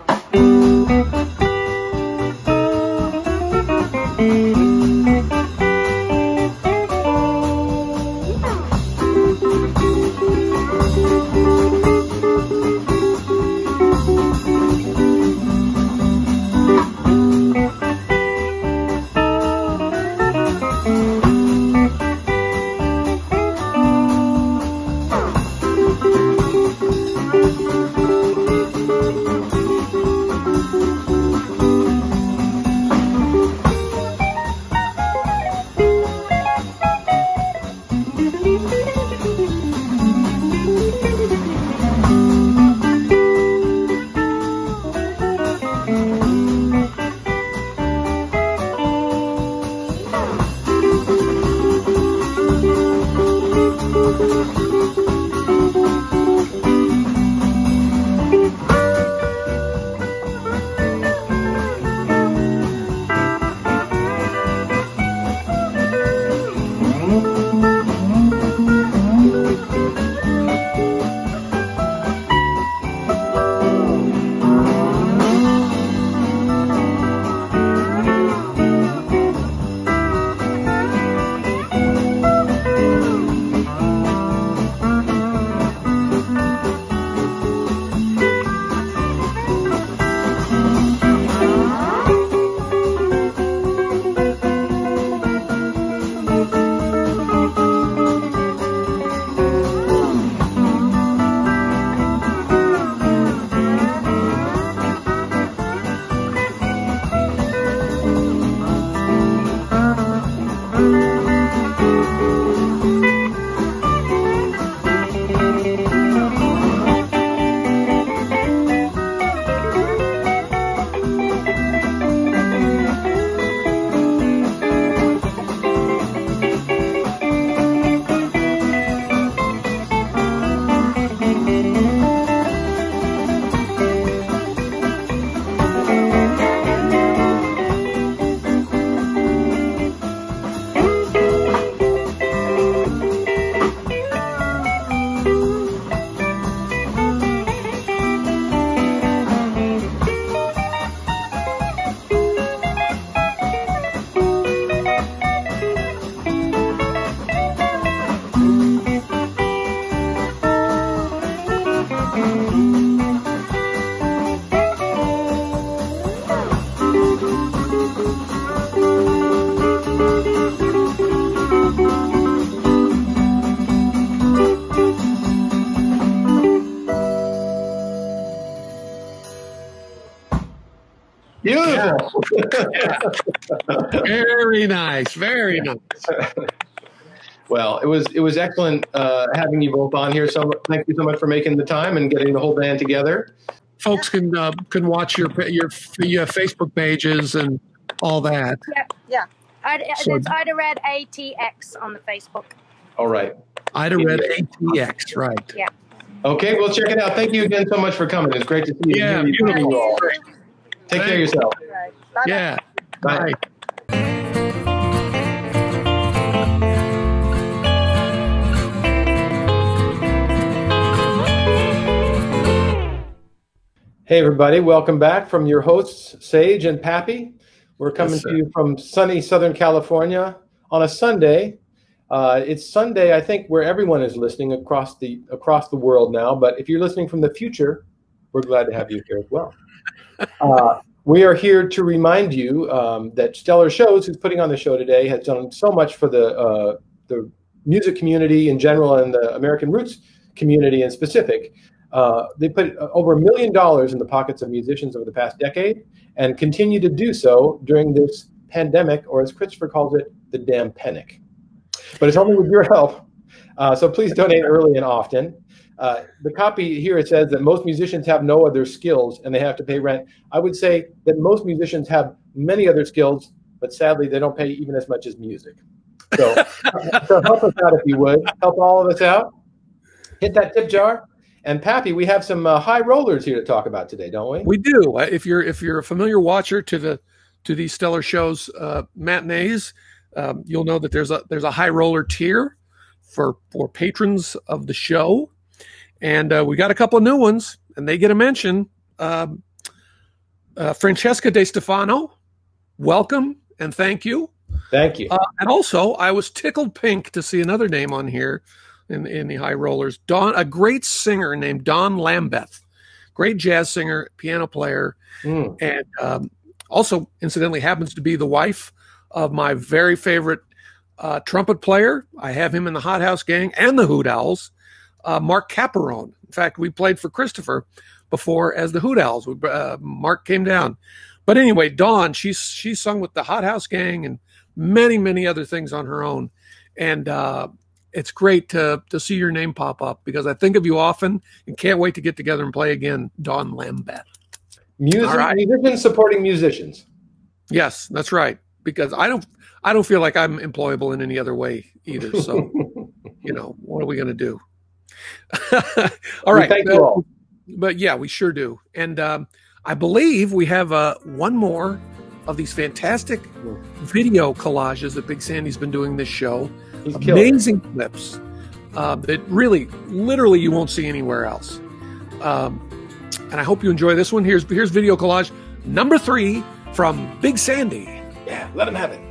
Beautiful. Very nice. Very nice. Well, it was it was excellent uh, having you both on here. So thank you so much for making the time and getting the whole band together. Folks can uh, can watch your your your Facebook pages and all that. Yeah, yeah. I'd, So- it's Ida Red A T X on the Facebook. All right. Ida Red A T X, right. Yeah. Okay, we'll check it out. Thank you again so much for coming. It's great to see you. Yeah, Hear you, beautiful. you all. Take care of yourself. Right. Bye-bye. Yeah. Bye. Hey, everybody. Welcome back from your hosts, Sage and Pappy. We're coming Yes, to sir. you from sunny Southern California on a Sunday. Uh, it's Sunday, I think, where everyone is listening across the across the world now. But if you're listening from the future, we're glad to have you here as well. Uh, we are here to remind you um, that Stellar Shows, who's putting on the show today, has done so much for the uh, the music community in general and the American roots community in specific. Uh, they put over a million dollars in the pockets of musicians over the past decade and continue to do so during this pandemic, or as Christopher calls it, the damn panic. But it's only with your help. Uh, so please donate early and often. Uh, the copy here, it says that most musicians have no other skills and they have to pay rent. I would say that most musicians have many other skills, but sadly they don't pay even as much as music. So, so help us out if you would. Help all of us out. Hit that tip jar. And Pappy, we have some uh, high rollers here to talk about today, don't we? We do. Uh, If you're if you're a familiar watcher to the to these Stellar Shows uh, matinees, um, you'll know that there's a there's a high roller tier for for patrons of the show, and uh, we got a couple of new ones, and they get a mention. Um, uh, Francesca De Stefano, welcome and thank you. Thank you. Uh, and also, I was tickled pink to see another name on here in in the high rollers. Don, a great singer named Don Lambeth, great jazz singer, piano player, Mm. and um, also incidentally happens to be the wife of my very favorite uh, trumpet player. I have him in the Hot House Gang and the Hoot Owls, uh, Mark Caparone. In fact, we played for Christopher before as the Hoot Owls. We, uh, Mark came down. But anyway, Dawn, she's she's sung with the Hot House Gang and many, many other things on her own. And uh, it's great to to see your name pop up because I think of you often and can't wait to get together and play again, Dawn Lambeth. Music, All right. musicians supporting musicians. Yes, that's right. Because I don't I don't feel like I'm employable in any other way either. So, you know, what are we going to do? All right. Thank you all. But yeah, we sure do. And um, I believe we have uh, one more of these fantastic video collages that Big Sandy's been doing this show. He's killing it. Amazing clips uh, that really, literally, you won't see anywhere else. Um, and I hope you enjoy this one. Here's here's video collage number three from Big Sandy. Yeah, let him have it.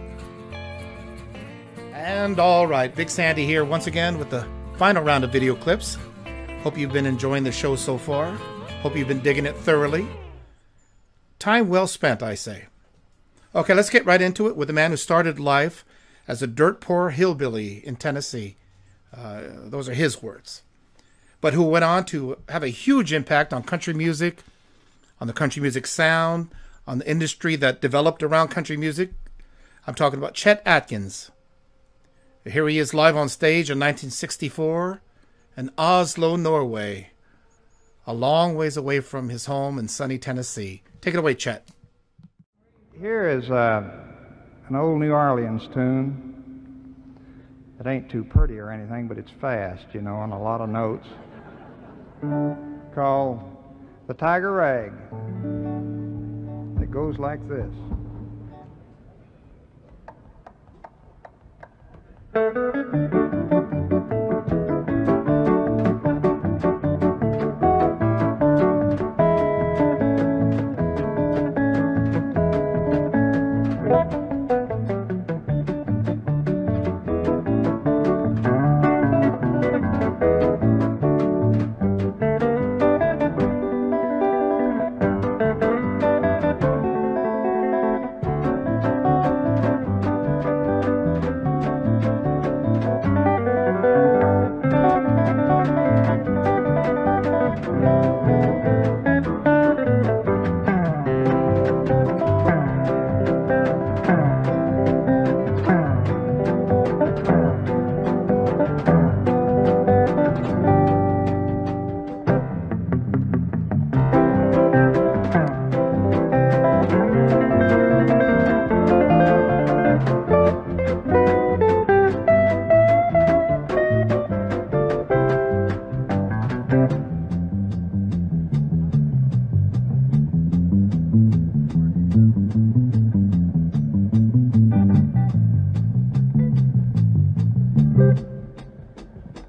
And all right, Big Sandy here once again with the final round of video clips. Hope you've been enjoying the show so far. Hope you've been digging it thoroughly. Time well spent, I say. Okay, let's get right into it with the man who started life as a dirt poor hillbilly in Tennessee. Uh, those are his words. But who went on to have a huge impact on country music, on the country music sound, on the industry that developed around country music. I'm talking about Chet Atkins. Here he is live on stage in nineteen sixty-four in Oslo, Norway, a long ways away from his home in sunny Tennessee. Take it away, Chet. Here is uh, an old New Orleans tune. It ain't too pretty or anything, but it's fast, you know, and a lot of notes. Called The Tiger Rag. It goes like this.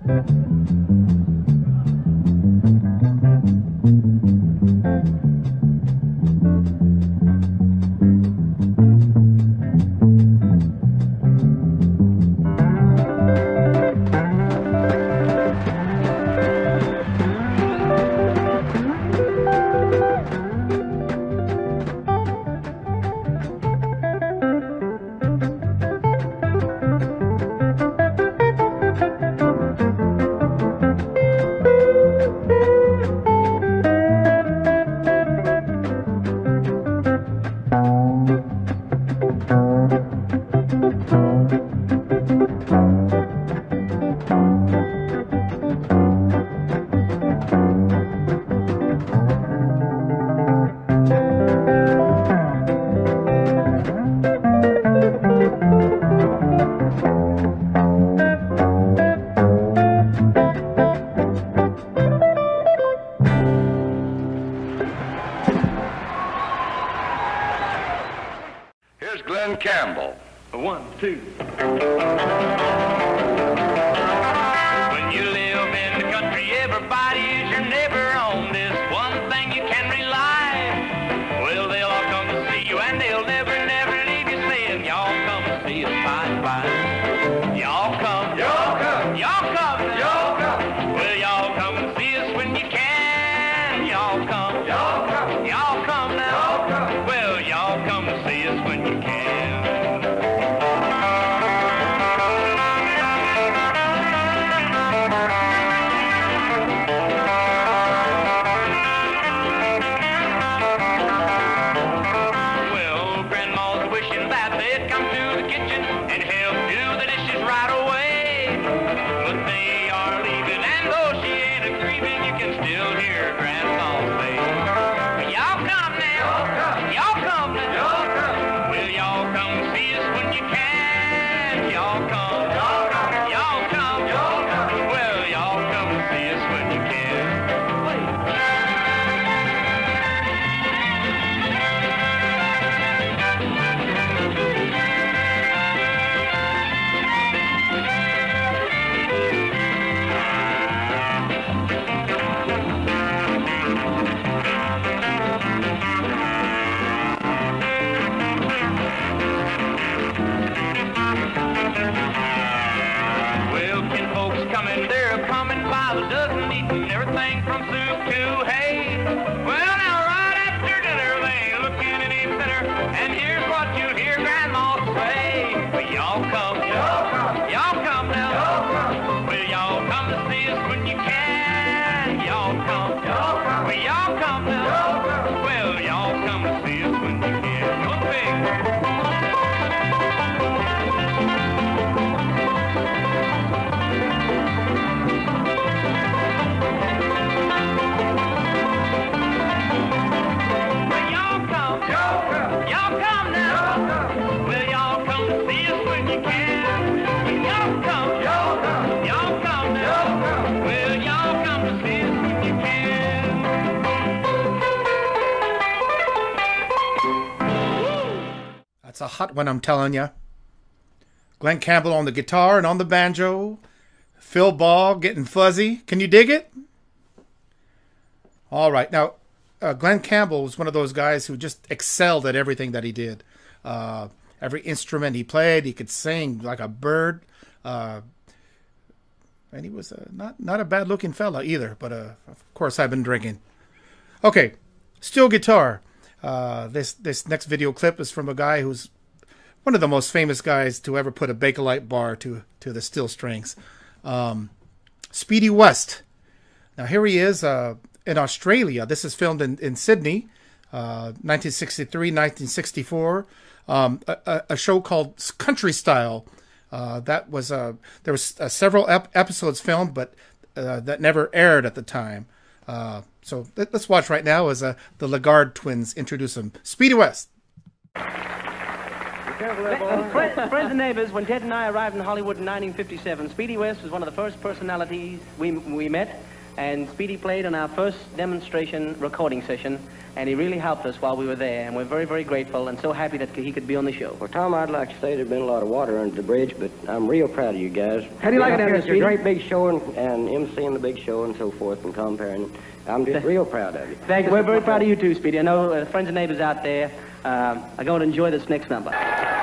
Campbell. One, two. When you live in the country, everybody is your neighbor. On this one thing you can rely. Well, they'll all come to see you, and they'll never, never leave you saying, y'all come to see us fine, fine. Y'all come. Y'all come. Y'all come. Y'all come. Well, y'all come and see us when you can. Y'all come. Y'all come. Y'all come now. Y'all come. Well, y'all come to see us when you can. It's a hot one, I'm telling you. Glenn Campbell on the guitar and on the banjo. Phil Ball getting fuzzy. Can you dig it? All right. Now, uh, Glenn Campbell was one of those guys who just excelled at everything that he did. Uh, every instrument he played, he could sing like a bird. Uh, and he was uh, not, not a bad-looking fella either. But, uh, of course, I've been drinking. Okay. Steel guitar. Uh, this this next video clip is from a guy who's one of the most famous guys to ever put a Bakelite bar to to the steel strings, um, Speedy West. Now here he is uh, in Australia. This is filmed in in Sydney, uh, nineteen sixty-three, nineteen sixty-four. Um, a, a show called Country Style. Uh, that was uh, there was uh, several ep episodes filmed, but uh, that never aired at the time. Uh, so let's watch right now as uh, the Lagarde twins introduce him. Speedy West. Friends and neighbors, when Ted and I arrived in Hollywood in nineteen fifty-seven, Speedy West was one of the first personalities we, we met. And Speedy played on our first demonstration recording session, and he really helped us while we were there, and we're very, very grateful and so happy that he could be on the show. Well, Tom, I'd like to say there's been a lot of water under the bridge, but I'm real proud of you guys. How do you like it down there, It's a Speedy? great big show and, and emceeing the big show and so forth and comparing. I'm just real proud of you. Thank you. We're very proud of you too, Speedy. I know uh, friends and neighbors out there uh, are going to enjoy this next number.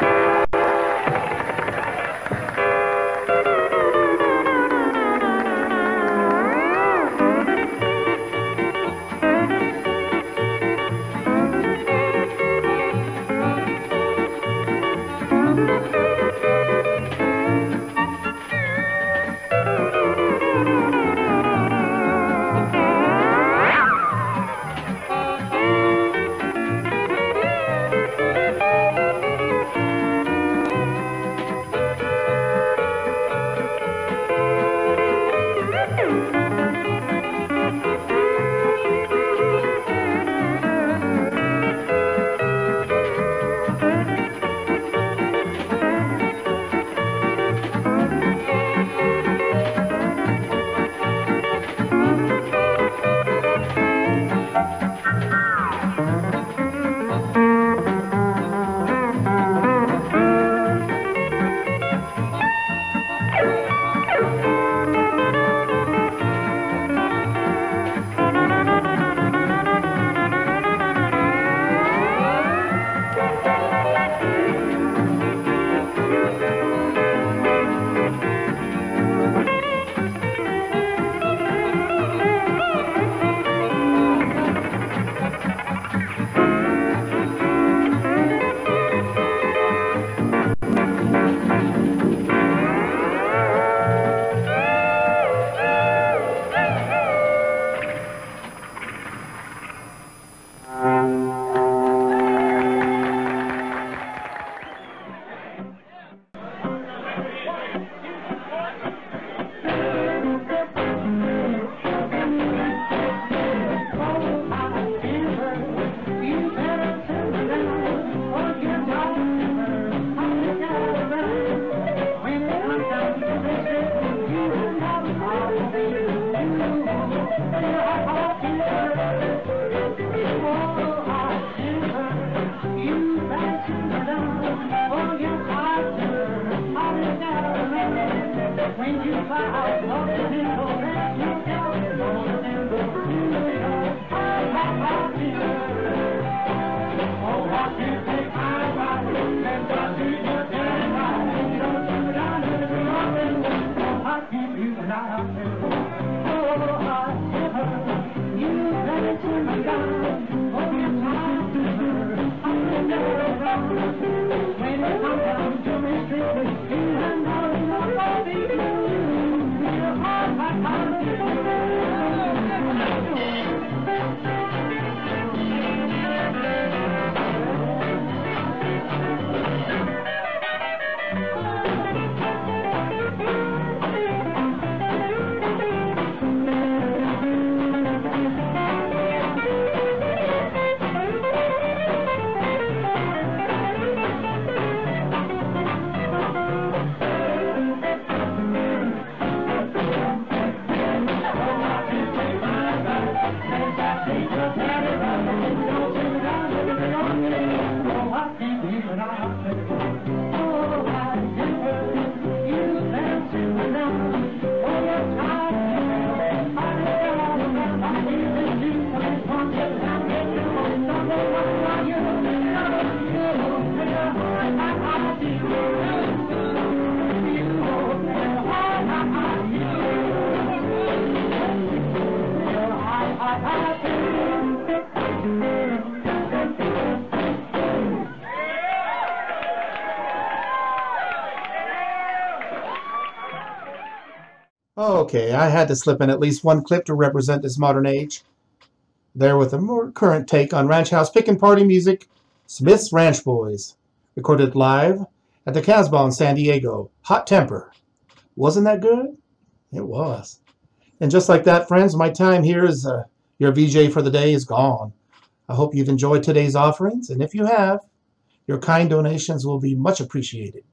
Okay, I had to slip in at least one clip to represent this modern age. There with a more current take on Ranch House Pickin Party music, Smith's Ranch Boys, recorded live at the Casbah in San Diego. Hot Temper. Wasn't that good? It was. And just like that, friends, my time here as uh, your V J for the day is gone. I hope you've enjoyed today's offerings, and if you have, your kind donations will be much appreciated.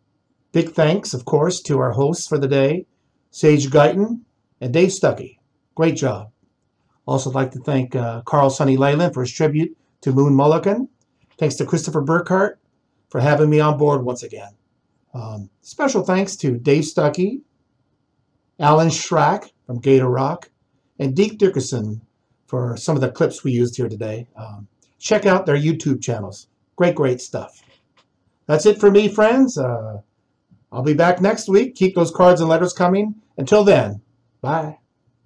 Big thanks, of course, to our hosts for the day, Sage Guyton and Dave Stuckey. Great job. Also like to thank uh, Carl Sonny Leyland for his tribute to Moon Mullican. Thanks to Christopher Burkhardt for having me on board once again. Um, special thanks to Dave Stuckey, Alan Schrack from Gator Rock, and Deke Dickerson for some of the clips we used here today. Um, check out their YouTube channels. Great, great stuff. That's it for me, friends. Uh, I'll be back next week. Keep those cards and letters coming. Until then, bye.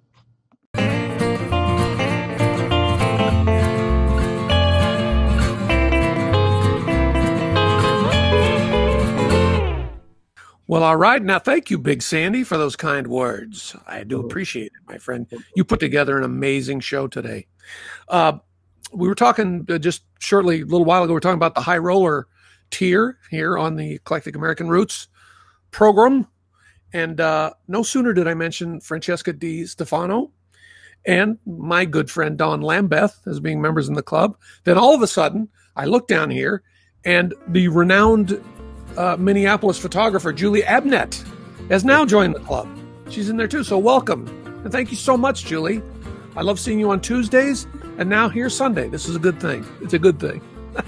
Well, all right. Now, thank you, Big Sandy, for those kind words. I do appreciate it, my friend. You put together an amazing show today. Uh, we were talking uh, just shortly, a little while ago, we were talking about the high roller tier here on the Eclectic American Roots program. And uh, no sooner did I mention Francesca Di Stefano and my good friend Don Lambeth as being members in the club, then all of a sudden, I look down here and the renowned Uh, Minneapolis photographer Julie Abnett has now joined the club. She's in there too, so welcome. And thank you so much, Julie. I love seeing you on Tuesdays, and now here Sunday. This is a good thing. It's a good thing.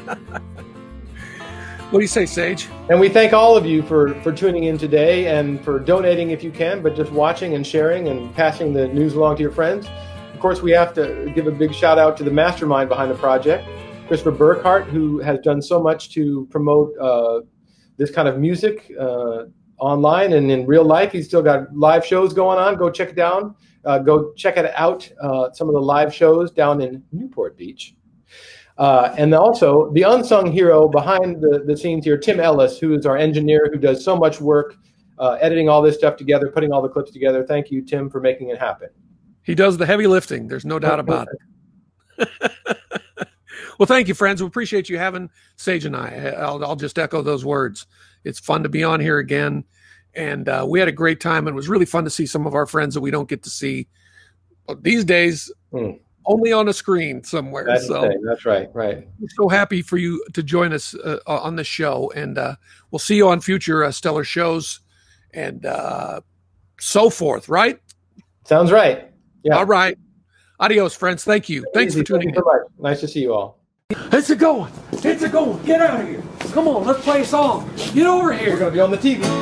What do you say, Sage? And we thank all of you for, for tuning in today and for donating if you can, but just watching and sharing and passing the news along to your friends. Of course, we have to give a big shout out to the mastermind behind the project, Christopher Burkhardt, who has done so much to promote uh, this kind of music uh, online and in real life. He's still got live shows going on. Go check it down. Uh, go check it out. Uh, some of the live shows down in Newport Beach. Uh, and also the unsung hero behind the, the scenes here, Tim Ellis, who is our engineer, who does so much work uh, editing all this stuff together, putting all the clips together. Thank you, Tim, for making it happen. He does the heavy lifting. There's no doubt about it. Well, thank you, friends. We appreciate you having Sage and I. I'll, I'll just echo those words. It's fun to be on here again. And uh, we had a great time. And it was really fun to see some of our friends that we don't get to see these days, mm. only on a screen somewhere. That's, so that's right, right. We're so happy for you to join us uh, on the show. And uh, we'll see you on future uh, Stellar shows and uh, so forth, right? Sounds right. Yeah. All right. Adios, friends. Thank you. Thanks for tuning in. So much. Nice to see you all. It's a going. It's a going. Get out of here. Come on, let's play a song. Get over here. We're going to be on the T V.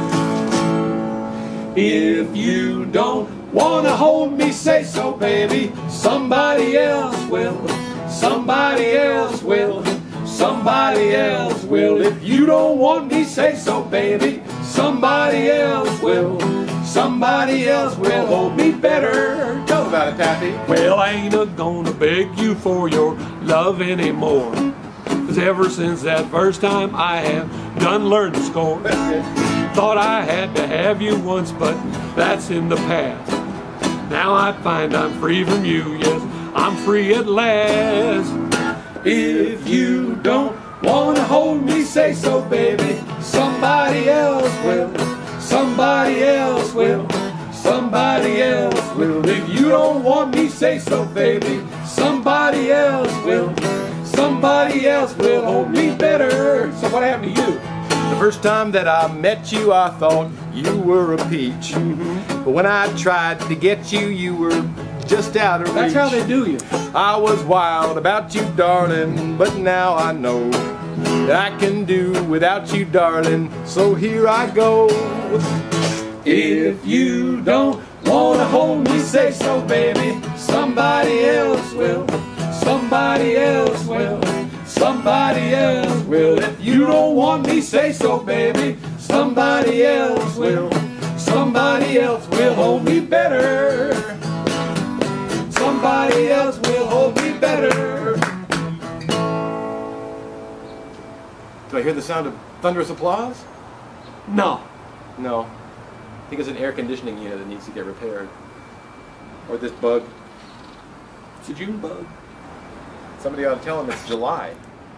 If you don't want to hold me, say so, baby. Somebody else will. Somebody else will. Somebody else will. If you don't want me, say so, baby. Somebody else will. Somebody else will hold me better. Tell them about it, Pappy. Well, I ain't a gonna beg you for your love anymore. Cause ever since that first time I have done learned the score. Thought I had to have you once, but that's in the past. Now I find I'm free from you, yes, I'm free at last. If you don't wanna hold me, say so, baby. Somebody else will. Somebody else will, somebody else will. If you don't want me, say so, baby. Somebody else will, somebody else will hold me better. So what happened to you? The first time that I met you, I thought you were a peach. Mm-hmm. But when I tried to get you, you were just out of reach. That's how they do you. I was wild about you, darling, but now I know I can do without you, darling, so here I go. If you don't want to hold me, say so, baby. Somebody else will. Somebody else will. Somebody else will. If you don't want me, say so, baby. Somebody else will. Somebody else will hold me better. Somebody else will hold me better. Do I hear the sound of thunderous applause? No. No. I think it's an air conditioning unit that needs to get repaired. Or this bug. It's a June bug. Somebody ought to tell him it's July.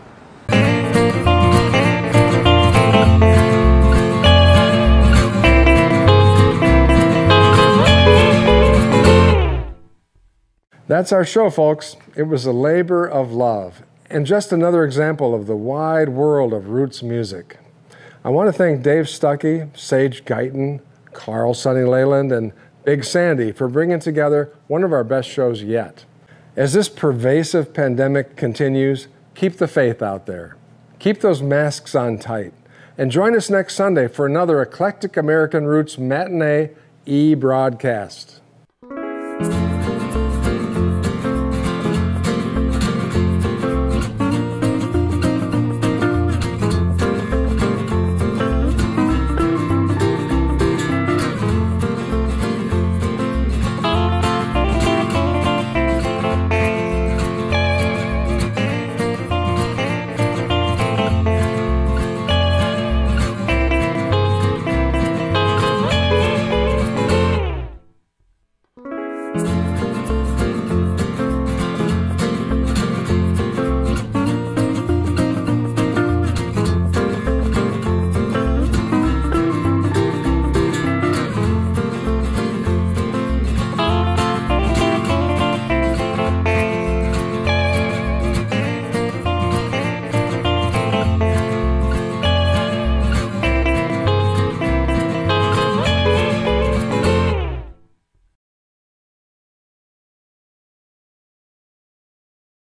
That's our show, folks. It was a labor of love, and just another example of the wide world of roots music. I want to thank Dave Stuckey, Sage Guyton, Carl Sonny Leyland, and Big Sandy for bringing together one of our best shows yet. As this pervasive pandemic continues, keep the faith out there. Keep those masks on tight. And join us next Sunday for another Eclectic American Roots Matinee e-broadcast.